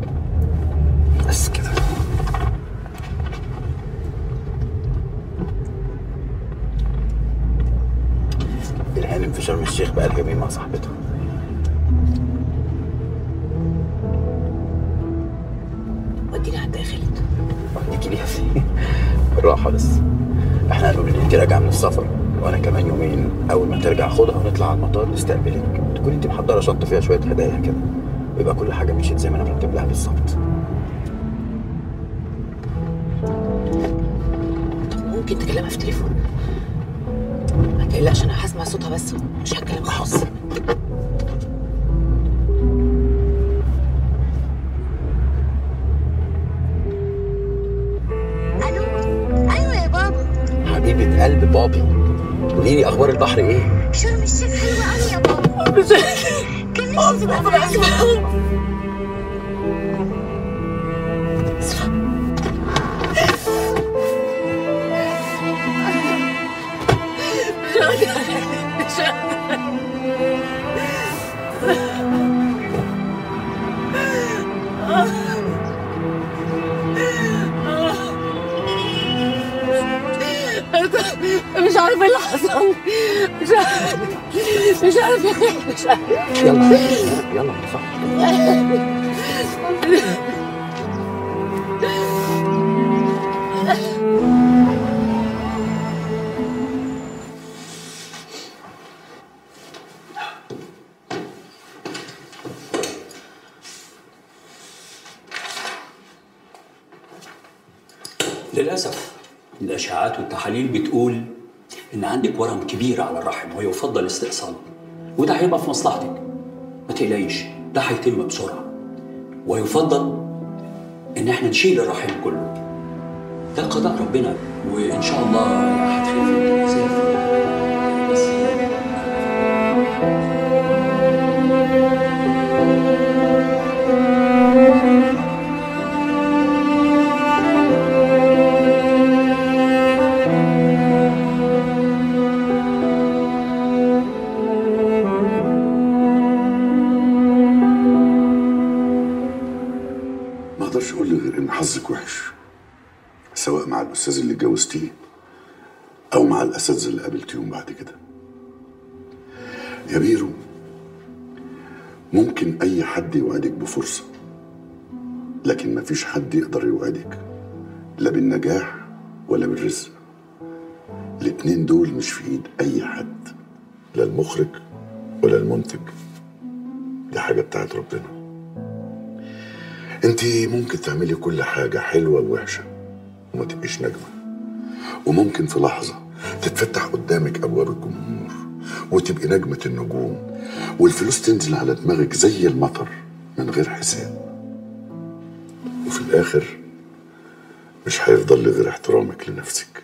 بس كده. الهانم في شرم الشيخ بقالها يومين مع صاحبتها. وديني عندها يا خالد. وديكي ليها فين؟ بالراحه بس. احنا هنقول ان انت راجعه من السفر، وانا كمان يومين اول ما ترجع خدها ونطلع على المطار نستقبلك. تكوني انت محضره شنطه فيها شويه هدايا كده، ويبقى كل حاجه مشيت زي ما انا مرتب لها بالظبط. ممكن تكلمها في تليفون؟ ما تقلقش، انا هسمع صوتها بس مش هتكلم خالص. الو. ايوه يا بابا. حبيبه قلب بابي، قولي لي اخبار البحر ايه؟ شرم الشيخ حلوه قوي يا بابا. كان نفسي تبقى معايا. مش عارفه ايه اللي حصل. مش عارفه. يلا صح. للأسف الأشعاعات والتحاليل بتقول إن عندك ورم كبير على الرحم ويفضل استئصاله، وده هيبقى في مصلحتك. ما تقلقيش، ده هيتم بسرعة، ويفضل إن احنا نشيل الرحم كله. ده قضاء ربنا، وإن شاء الله هتخف زي الفل. ما اقدرش اقول لك غير ان حظك وحش، سواء مع الاستاذ اللي اتجوزتيه او مع الاساتذه اللي قابلتيهم بعد كده. يا بيرو، ممكن اي حد يوعدك بفرصه، لكن مفيش حد يقدر يوعدك لا بالنجاح ولا بالرزق. الاتنين دول مش في ايد اي حد، لا المخرج ولا المنتج، دي حاجه بتاعت ربنا. انت ممكن تعملي كل حاجه حلوه ووحشه وما تبقيش نجمه، وممكن في لحظه تتفتح قدامك ابواب الجمهور وتبقي نجمه النجوم، والفلوس تنزل على دماغك زي المطر من غير حساب، وفي الاخر مش هيفضل لي غير احترامك لنفسك.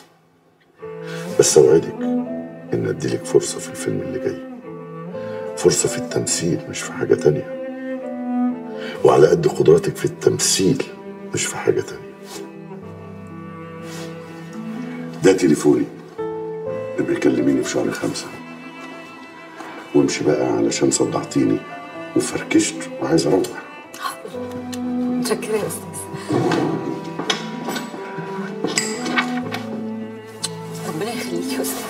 بس اوعدك ان اديلك فرصه في الفيلم اللي جاي، فرصه في التمثيل مش في حاجه تانيه، وعلى قد قدراتك في التمثيل مش في حاجه تانيه. ده تليفوني، ابقي كلميني في شهر 5، وامشي بقى علشان صدعتيني وفركشت وعايز اروح. متشكرة يا استاذ. ربنا يخليك يا استاذ.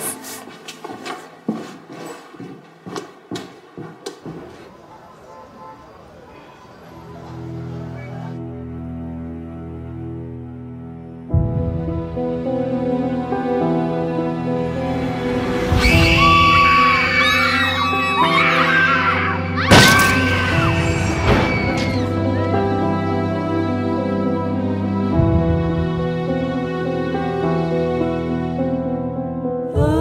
Oh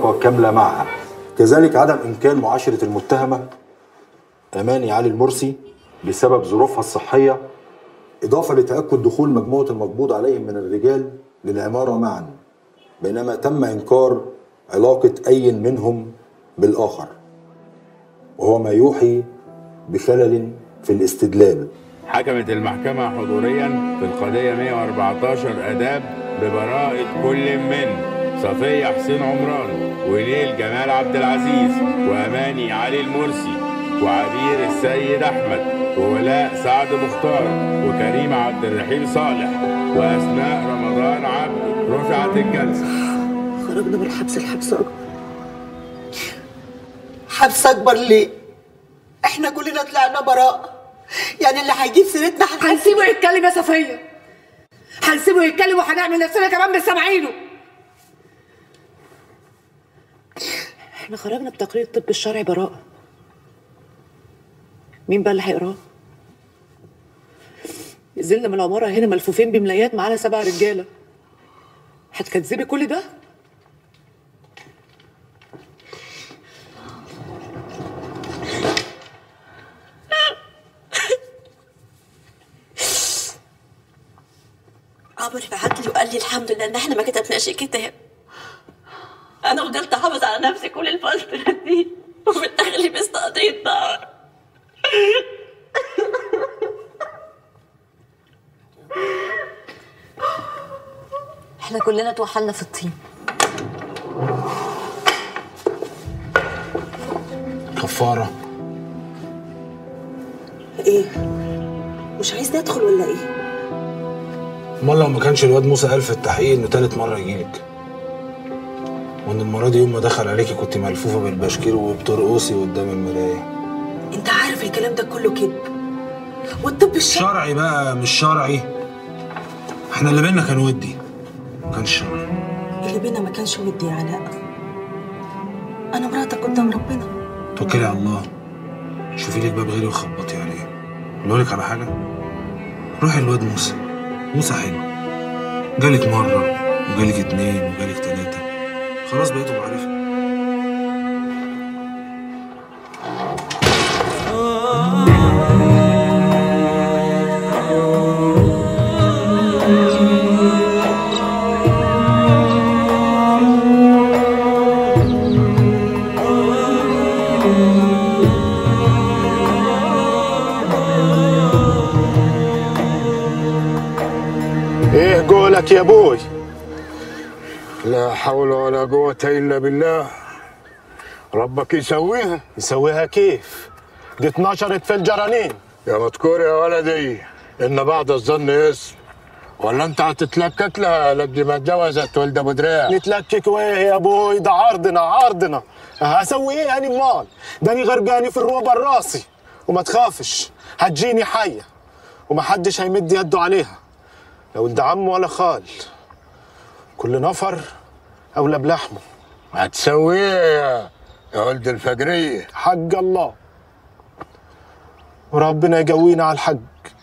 علاقة كاملة معها. كذلك عدم إمكان معاشرة المتهمة أماني علي المرسي بسبب ظروفها الصحية، إضافة لتأكد دخول مجموعة المقبوض عليهم من الرجال للعمارة معا، بينما تم إنكار علاقة أي منهم بالآخر، وهو ما يوحي بخلل في الاستدلال. حكمت المحكمة حضوريا في القضية 114 آداب ببراءة كل من صفية حسين عمران ونيل جمال عبد العزيز وأماني علي المرسي وعبير السيد أحمد وولاء سعد مختار وكريم عبد الرحيم صالح وأسماء رمضان عبد. رفعت الجلسة. خرجنا من الحبس الحبس أكبر. حبس أكبر ليه؟ إحنا كلنا طلعنا براءة، يعني اللي هيجيب سيرتنا هنسيبه يتكلم يا صفية، هنسيبه يتكلم وهنعمل نفسنا كمان مش سامعينه. احنا خرجنا بتقرير الطب الشرعي براءة، مين بقى اللي هيقراه؟ نزلنا من العمارة هنا ملفوفين بملايات معانا 7 رجالة، هتكذبي كل ده؟ عمرو بعت لي وقال لي الحمد لله ان احنا ما كتبناش كتاب. انا فضلت احافظ على نفسي كل الفتره دي وفي الاخر لبست قضيه نار. احنا كلنا اتوحلنا في الطين. كفارة ايه؟ مش عايز ندخل ولا ايه؟ امال لو ما كانش الواد موسى قال في التحقيق انه تالت مرة يجيلك، وان المرة دي يوم ما دخل عليكي كنت ملفوفة بالبشكير وبترقصي قدام المراية. انت عارف الكلام ده كله كذب، والطب شرعي بقى مش شرعي. احنا اللي بينا كان ودي ما كانش شرعي. اللي بينا ما كانش ودي يا علاء. انا مراتك قدام ربنا. توكلي على الله، شوفي لك باب غيري وخبطي عليه. اقول لك على حاجة، روحي الواد موسى. موسى حلو، جالك مرة وجالك 2 وجالك 3، خلاص بقيتوا معرفة. ايه قولك يا ابوي؟ لا حول ولا قوة الا بالله. ربك يسويها. يسويها كيف؟ دي اتنشرت في الجرانين. يا مذكور يا ولدي ان بعد الظن اسم، ولا انت هتتلكك لها لقد ما اتجوزت ولد ابو دراع؟ نتلكك وايه يا ابوي؟ ده عرضنا هسوي ايه يعني امال؟ داني غرقاني في الروبه الراسي، وما تخافش هتجيني حيه ومحدش هيمد يده عليها، لا ولد عم ولا خال، كل نفر اولى بلحمه. هتسويه يا ولد الفجريه. حق الله، وربنا يقوينا على الحق.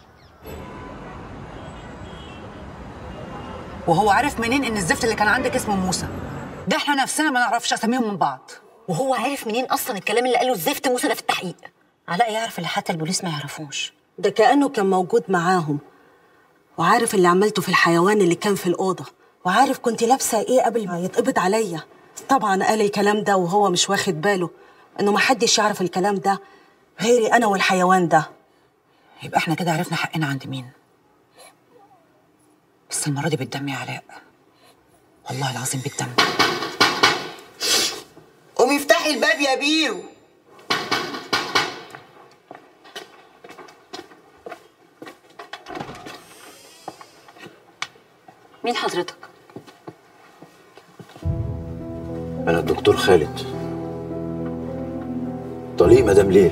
وهو عارف منين ان الزفت اللي كان عندك اسمه موسى؟ ده احنا نفسنا ما نعرفش اساميهم من بعض. وهو عارف منين اصلا الكلام اللي قاله الزفت موسى ده في التحقيق؟ علاء يعرف اللي حتى البوليس ما يعرفوش. ده كأنه كان موجود معاهم، وعارف اللي عملته في الحيوان اللي كان في الأوضة، وعارف كنت لابسة ايه قبل ما يتقبض عليا. طبعا قال الكلام ده وهو مش واخد باله انه محدش يعرف الكلام ده غيري انا والحيوان ده. يبقى احنا كده عرفنا حقنا عند مين. بس المرة دي بالدم يا علاء، والله العظيم بالدم. قومي افتحي الباب يا بيرو. مين حضرتك؟ أنا الدكتور خالد، طليق مدام ليل.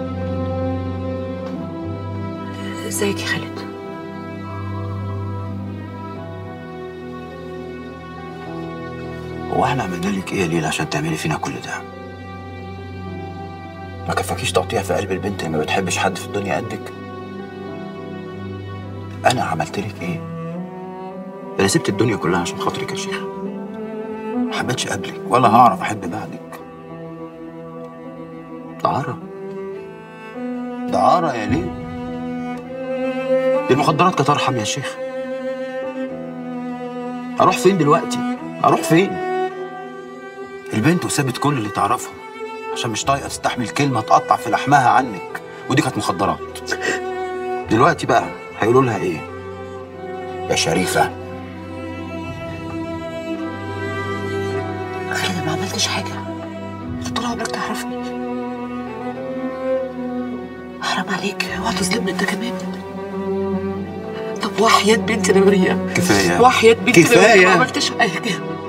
ازيك يا خالد؟ هو احنا عملنا لك ايه يا ليلى عشان تعملي فينا كل ده؟ ما كفاكيش تقطيع في قلب البنت اللي ما بتحبش حد في الدنيا قدك؟ انا عملت لك ايه؟ انا سبت الدنيا كلها عشان خاطرك يا شيخ. ما حبيتش قبلك ولا هعرف احب بعدك. دعارة دعارة يا ليل. دي المخدرات كانت ارحم يا شيخ. اروح فين دلوقتي؟ اروح فين؟ البنت وسابت كل اللي تعرفه عشان مش طايقه تستحمل كلمه تقطع في لحمها عنك، ودي كانت مخدرات. دلوقتي بقى هيقولوا لها ايه؟ يا شريفه. خالد ما عملتش حاجه، انت طول عمرك تعرفني. حرام عليك، اوعى تظلمني انت كمان. طب وحياة بنتي يا مريم كفايه وحياة بنتي كفايه. ما عملتش حاجه.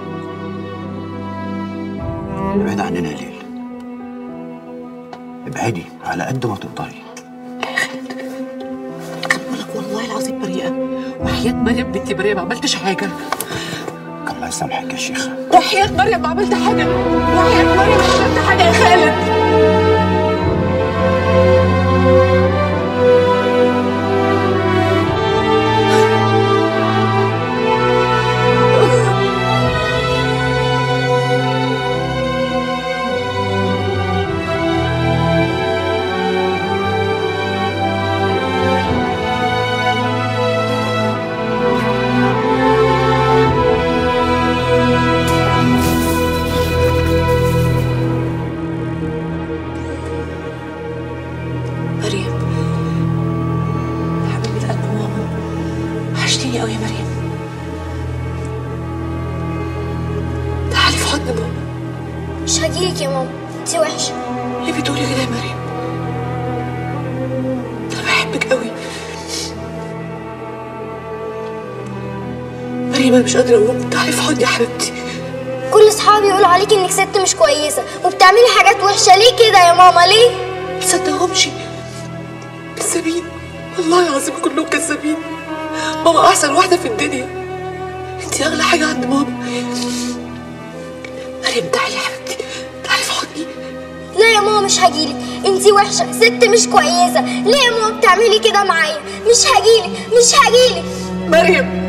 ابعدي عننا يا ليل. ابعدي على قد ما تقدري. لك والله العظيم بريئه، وحياة مريم بنتي بريئه ما عملتش حاجه. الله يسامحك يا شيخه. وحياة مريم ما عملت حاجه، وحياة مريم ما عملت حاجه يا خالد. قوي يا مريم. تعالي في حضن ماما. مش هجيلك يا ماما، انتي وحشة. ليه بتقولي كده يا مريم؟ أنا بحبك قوي. مريم أنا مش قادرة أقوم، تعالي في حضني يا حبيبتي. كل أصحابي يقولوا عليكي إنك ست مش كويسة وبتعملي حاجات وحشة، ليه كده يا ماما ليه؟ متصدقهمش، كذابين، والله العظيم كلهم كذابين. ماما أحسن واحدة في الدنيا، انتي أغلى حاجة عند ماما. مريم تعالي يا حبيبتي، تعالي في حضني. لا يا ماما مش هجيلك، انتي وحشة، ست مش كويسة، ليه يا ماما بتعملي كده معايا؟ مش هجيلك مش هجيلك. مريم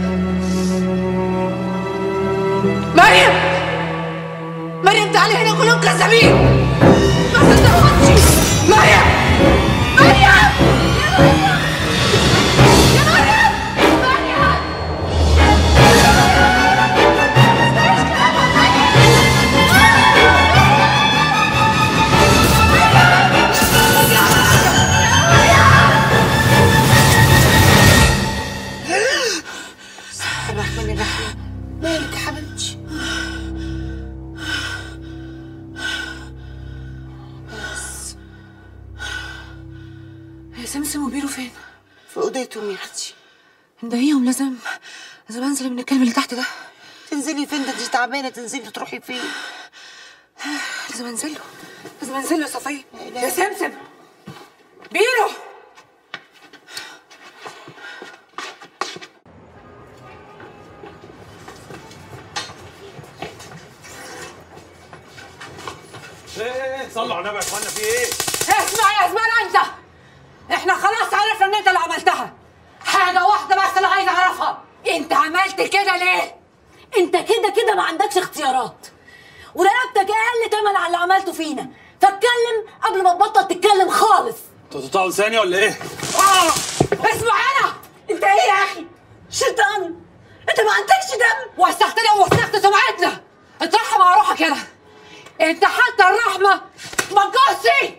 مريم مريم تعالي هنا، كلهم كذابين، ما صدقهمش. مريم مريم الرحمن الرحيم. مالك يا حبيبتي؟ بس يا سمسم وبيرو فين؟ في اوضتهم يا اختي. ندهيهم، لازم انزل من الكلب اللي تحت ده. تنزلي فين؟ ده انت تعبانه، تنزلي تروحي فين؟ لازم انزله، لازم انزله يا صفيه. يا سمسم بيرو. ايه صلوا على النبي يا اخوانا، في ايه؟ اسمع يا زمان انت، احنا خلاص عرفنا ان انت اللي عملتها. حاجه واحده بس اللي عايز اعرفها، انت عملت كده ليه؟ انت كده كده ما عندكش اختيارات، ورقبتك اقل تمن على اللي عملته فينا، فاتكلم قبل ما تبطل تتكلم خالص. انت هتقطعوا لساني ولا ايه؟ اسمع انا، انت ايه يا اخي؟ شيطان، انت ما عندكش دم. وسختنا ووسخت سمعتنا، اترحم على روحك كده، انت حتى الرحمه ما تجوزش.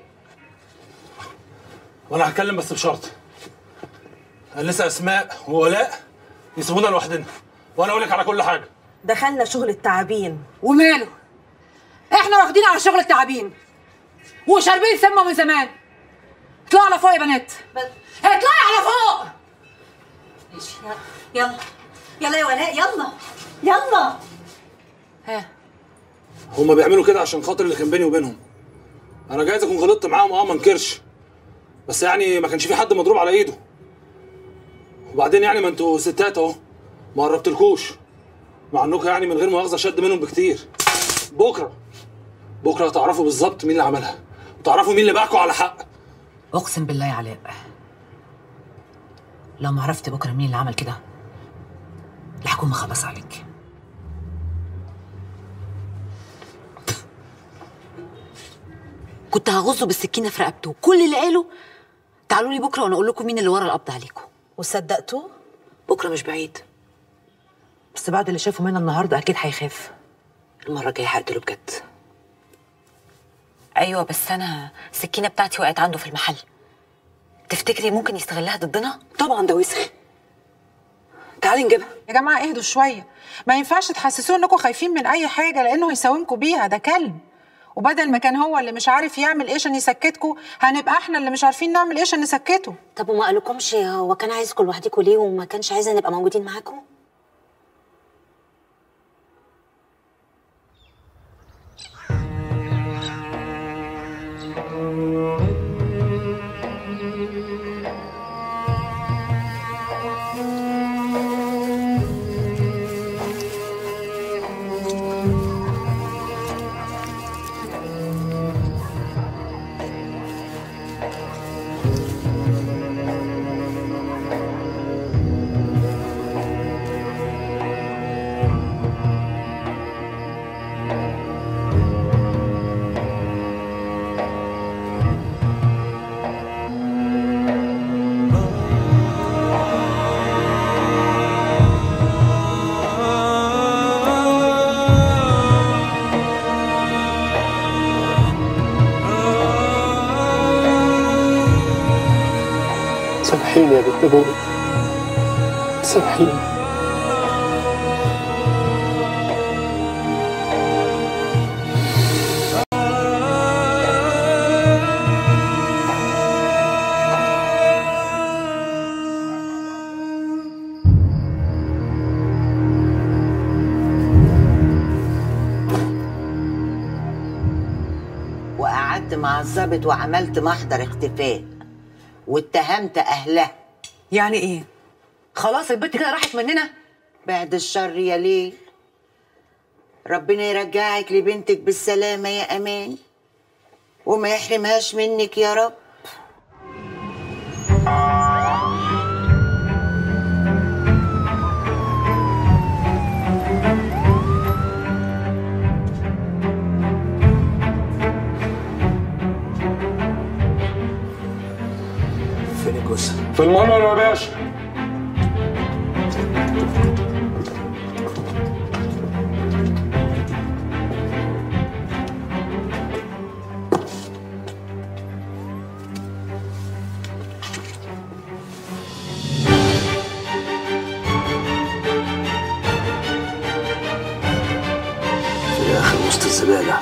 وانا هتكلم بس بشرط، انا لسه اسماء وولاء يسيبونا لوحدنا وانا اقول لك على كل حاجه. دخلنا شغل التعابين. وماله؟ احنا واخدين على شغل التعابين وشاربين سمه من زمان. اطلعوا على فوق يا بنات، اطلعي على فوق. ماشي يلا يلا يا ولاء، يلا يلا. ها هما بيعملوا كده عشان خاطر اللي كان بيني وبينهم. انا جايز اكون غلطت معاهم، ما انكرش، بس يعني ما كانش في حد مضروب على ايده. وبعدين يعني ما انتوا ستات اهو، ما قربتلكوش، مع انكم يعني من غير مؤاخذه شد منهم بكتير. بكره هتعرفوا بالظبط مين اللي عملها، وتعرفوا مين اللي باعكوا على حق. اقسم بالله يا علاء لو ما عرفت بكره مين اللي عمل كده الحكومه خلص عليك. كنت هغزه بالسكينه في رقبته، كل اللي قاله تعالوا لي بكره وانا اقول لكم مين اللي ورا القبض عليكم. وصدقتوه؟ بكره مش بعيد، بس بعد اللي شافه مننا النهارده اكيد هيخاف. المره الجايه هقتله بجد. ايوه بس انا السكينه بتاعتي وقعت عنده في المحل، تفتكري ممكن يستغلها ضدنا؟ طبعا ده وسخ. تعالي نجيبها. يا جماعه اهدوا شويه، ما ينفعش تحسسوه انكم خايفين من اي حاجه لانه هيساومكم بيها، ده كلب. وبدل ما كان هو اللي مش عارف يعمل ايه عشان يسكتكم، هنبقى احنا اللي مش عارفين نعمل ايه عشان نسكته. طب وما قالكمش هو كان عايزكم لوحدكم ليه وما كانش عايزنا نبقى موجودين معاكم؟ سامحيني يا بنت ابوي، سامحيني. وقعدت مع الظابط وعملت محضر اختفاء واتهمت اهلها. يعني ايه؟ خلاص البنت كده راحت مننا؟ بعد الشر يا ليل، ربنا يرجعك لبنتك بالسلامة يا أمان وما يحرمهاش منك يا رب. فين الجثة؟ في المنور يا باشا. في الآخر وسط الزبالة.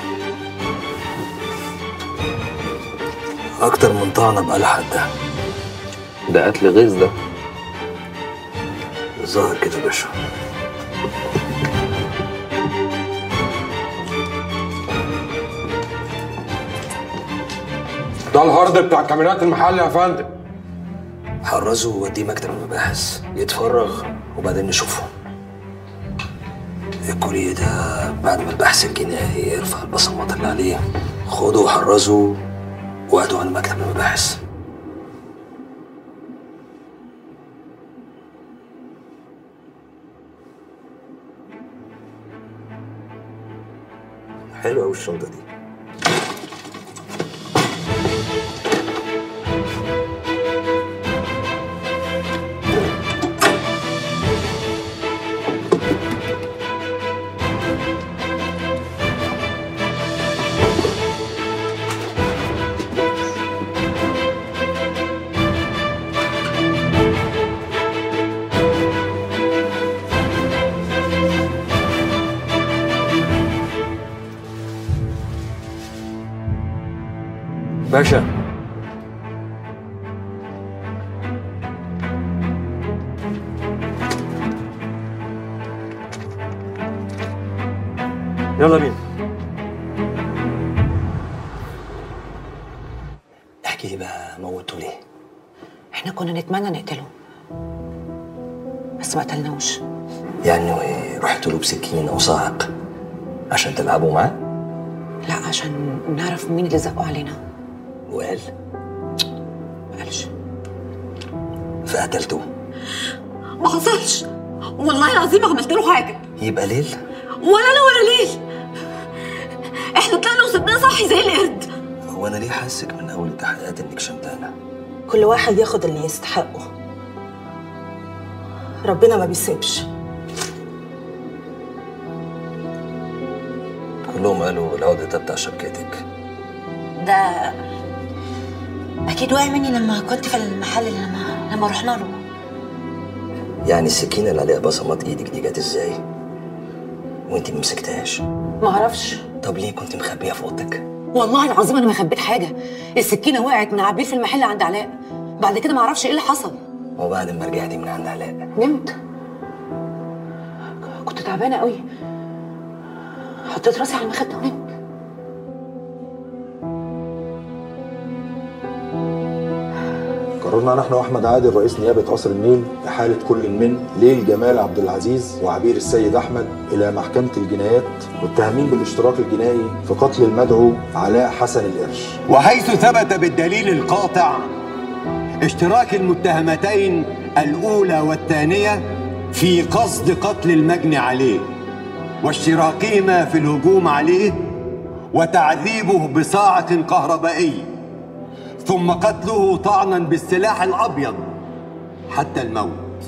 أكتر من طعنة بقالها حدها. ده قتل غيظ ده. ظاهر كده يا باشا. ده الهارد بتاع كاميرات المحل يا فندم. حرزه ووديه مكتب المباحث يتفرغ وبعدين نشوفه. الكوليه ده بعد ما البحث الجنائي يرفع البصمات اللي عليه، خده وحرزه وهاته على مكتب المباحث. حلوة أوي الشنطة دي. باشا يلا بينا. احكي لي بقى موتوا ليه؟ احنا كنا نتمنى نقتله بس ما قتلناهوش. يعني رحت له بسكين او صاعق عشان تلعبوا معاه؟ لا، عشان نعرف مين اللي زقوا علينا. وقال؟ ما قالش. فقتلتوه؟ ما حصلش، والله العظيم ما عملت له حاجه. يبقى ليل؟ ولا انا ولا ليل، احنا طلعنا وسبناه صاحي زي القرد. هو انا ليه حاسك من اول التحقيقات انك شمتانه؟ كل واحد ياخد اللي يستحقه، ربنا ما بيسيبش. كلهم قالوا العقد ده بتاع شبكتك. ده اكيد وقع مني لما كنت في المحل لما رحنا له. يعني السكينه اللي عليها بصمات ايدك دي جت ازاي؟ وانت ما مسكتهاش؟ ما اعرفش. طب ليه كنت مخبيها في اوضتك؟ والله العظيم انا ما خبيت حاجه، السكينه وقعت من عبير في المحل عند علاء، بعد كده ما اعرفش ايه اللي حصل. وبعد ما رجعتي من عند علاء نمت، كنت تعبانه قوي، حطيت راسي على المخده ونمت. قررنا نحن واحمد عادل رئيس نيابه قصر النيل احاله كل من ليل جمال عبد العزيز وعبير السيد احمد الى محكمه الجنايات متهمين بالاشتراك الجنائي في قتل المدعو علاء حسن القرش. وحيث ثبت بالدليل القاطع اشتراك المتهمتين الأولى والثانية في قصد قتل المجني عليه، واشتراكهما في الهجوم عليه وتعذيبه بصاعق كهربائي، ثم قتله طعنا بالسلاح الأبيض حتى الموت.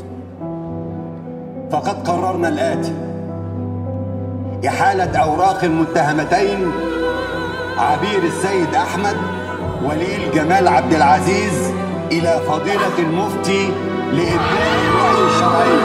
فقد قررنا الآتي: إحالة أوراق المتهمتين عبير السيد أحمد وليل جمال عبد العزيز إلى فضيلة المفتي لإبداء الرأي الشرعي.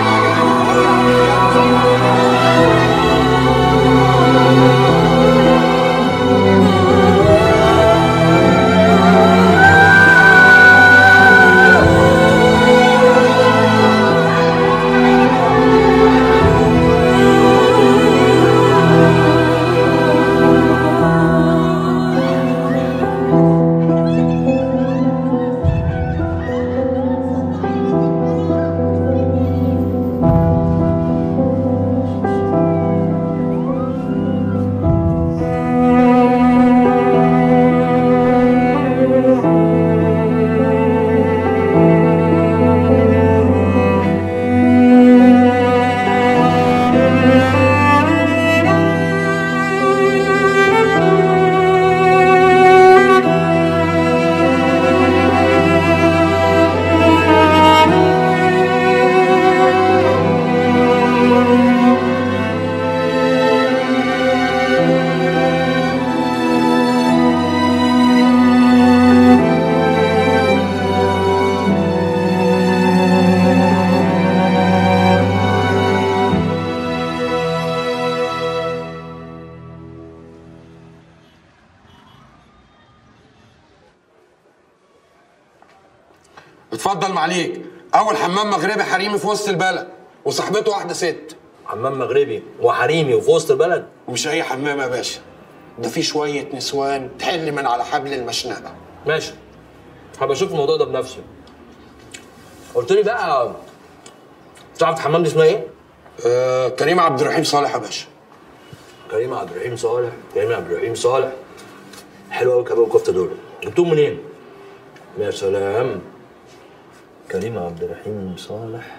اتفضل معليك. اول حمام مغربي حريمي في وسط البلد وصاحبته واحده ست. حمام مغربي وحريمي وفي وسط البلد؟ مش اي حمام يا باشا، ده في شويه نسوان تحل من على حبل المشنقه. ماشي، هبقى اشوف الموضوع ده بنفسي. قلت لي بقى تعرف الحمام دي اسمها ايه؟ كريمه عبد الرحيم صالح يا باشا. كريمه عبد الرحيم صالح، كريمه عبد الرحيم صالح. حلو قوي كباب وكفته دول، جبتوهم منين؟ يا سلام، كريمه عبد الرحيم صالح.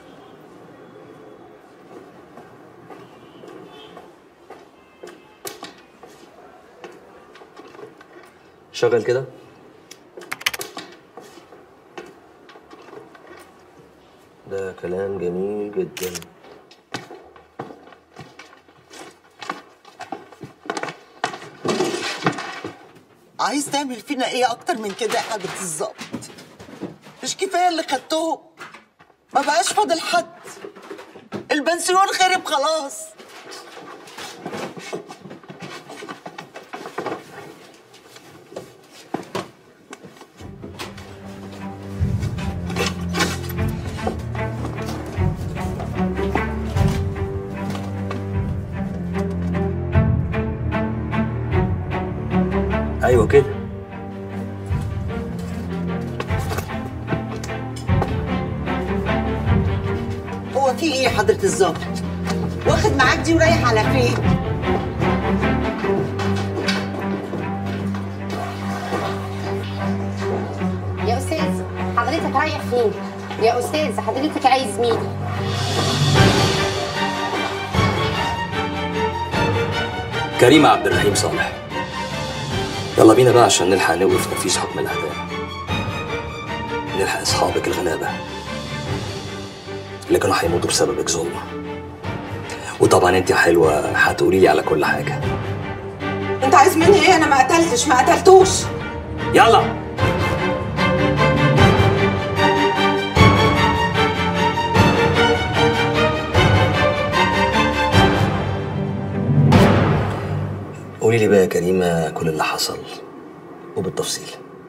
شغل كده. ده كلام جميل جدا. عايز تعمل فينا ايه اكتر من كده يا حضرة الظابط؟ مش كفايه اللي خدتهم؟ ما بقاش فاضل حد، البنسيون خرب خلاص. ايوه كده. هو في ايه يا حضرة الظابط؟ واخد معاك دي ورايح على فين؟ حضرتك رايح فين؟ يا استاذ حضرتك عايز مين؟ كريمة عبد الرحيم صالح. يلا بينا بقى عشان نلحق نوقف تنفيذ حكم الاعدام. نلحق اصحابك الغلابة اللي كانوا هيموتوا بسببك ظلم. وطبعا انت يا حلوة هتقولي لي على كل حاجة. انت عايز مني ايه؟ انا ما قتلتوش. يلا. قولي لي بقى يا كريمة كل اللي حصل وبالتفصيل.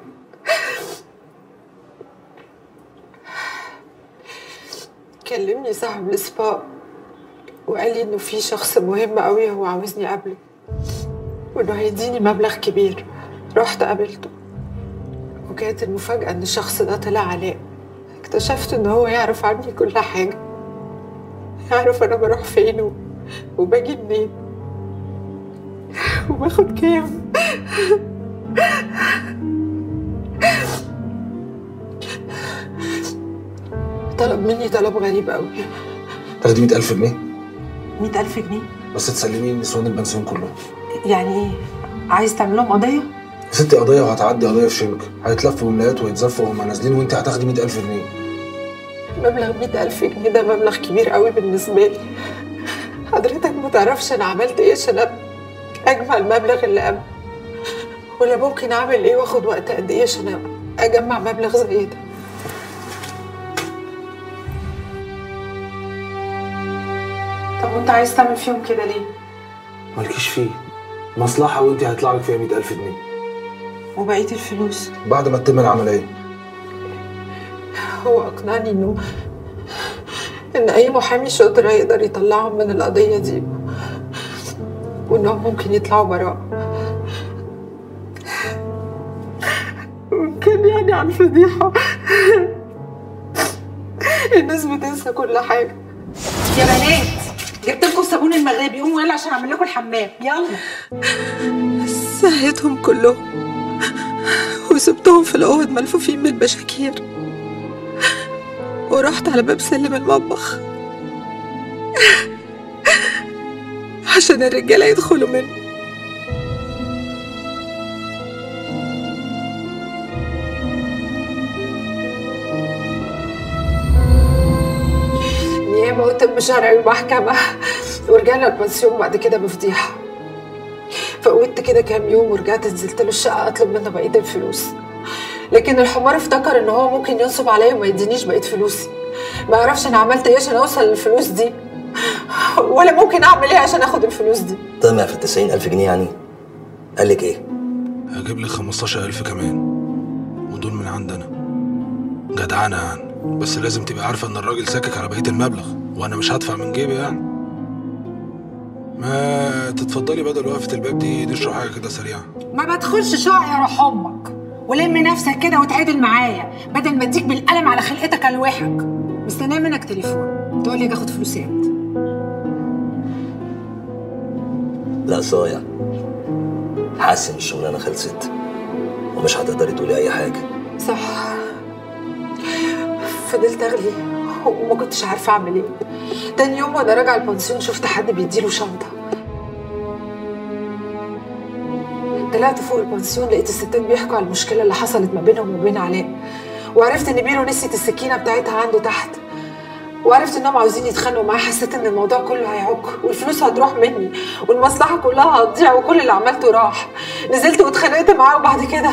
كلمني صاحب الاسباق وقال لي انه في شخص مهم قوي هو عاوزني اقابله، وانه هيديني مبلغ كبير. رحت قابلته، وكانت المفاجأة ان الشخص ده طلع علاء. اكتشفت ان هو يعرف عني كل حاجة، يعرف انا بروح فين وباجي منين وباخد كام. طلب مني طلب غريب قوي. تاخدي 100,000 جنيه؟ 100,000 جنيه؟ بس تسلمي نسوان البنسيون كلهم. يعني ايه؟ عايز تعمل لهم قضية؟ يا ستي قضية وهتعدي قضية في شنك، هيتلفوا ولايات ويتزفوا وهم نازلين وانت هتاخدي 100,000 جنيه. مبلغ 100,000 جنيه ده مبلغ كبير قوي بالنسبة لي. حضرتك ما تعرفش انا عملت ايه عشان اجمع المبلغ اللي قبل، ولا ممكن اعمل ايه واخد وقت قد ايه عشان اجمع مبلغ زي ده. طب وانت عايز تعمل فيهم كده ليه؟ مالكيش فيه، مصلحة وانت هيطلع لك فيها 100,000 جنيه. وبقية الفلوس؟ بعد ما تتم العملية. هو اقنعني ان اي محامي شاطر هيقدر يطلعهم من القضية دي، وانهم ممكن يطلعوا براء. ممكن يعني على الفضيحة الناس بتنسى كل حاجة. يا بنات جبت لكم الصابون المغربي، قوموا يلا عشان اعمل لكم الحمام. يلا. سهيتهم كلهم وسبتهم في الأوض ملفوفين بالبشاكير، ورحت على باب سلم المطبخ عشان الرجالة يدخلوا منه. نيابة وطب شرعي ومحكمة، ورجعنا البنسيون بعد كده بفضيحة. فقودت كده كام يوم ورجعت نزلت له الشقة أطلب منه بقية الفلوس، لكن الحمار افتكر إن هو ممكن ينصب عليا وما يدينيش بقية فلوسي. ما يعرفش أنا عملت إيه عشان أوصل للفلوس دي، ولا ممكن أعمل إيه عشان آخد الفلوس دي. طمع في 90,000 جنيه يعني؟ قال لك إيه؟ هجيب لك 15,000 كمان، ودول من عندنا. جدعانة يعني، بس لازم تبقى عارفة إن الراجل ساكك على بقية المبلغ، وأنا مش هدفع من جيبي يعني. ما تتفضلي بدل وقفة الباب دي نشرب حاجة كده سريعة. ما بدخلش شقق يا روح امك، ولم نفسك كده وتعادل معايا بدل ما اديك بالقلم على خلقتك الوحك. مستنيه منك تليفون تقول لي اخد فلوسات. لا صايع، حاسس ان الشغلانه خلصت ومش هتقدري تقولي اي حاجه. صح، فضلت اغلي وما كنتش عارفه اعمل ايه. تاني يوم وانا راجعه البنسيون شفت حد بيديله شنطه. طلعت فوق البنسيون لقيت الستات بيحكوا على المشكله اللي حصلت ما بينهم وبين علاء، وعرفت ان بيرو نسيت السكينه بتاعتها عنده تحت، وعرفت انهم عاوزين يتخانقوا معاه. حسيت ان الموضوع كله هيعك والفلوس هتروح مني والمصلحه كلها هتضيع وكل اللي عملته راح. نزلت واتخانقت معاه، وبعد كده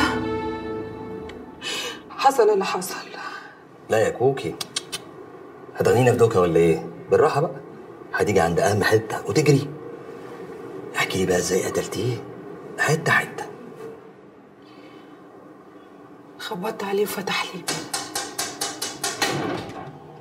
حصل اللي حصل. لا يا كوكي، هتغنينا في دوكا ولا ايه؟ بالراحه بقى، هتيجي عند اهم حته وتجري. احكي لي بقى ازاي قتلتيه حته حته. خبطت عليه وفتح لي الباب.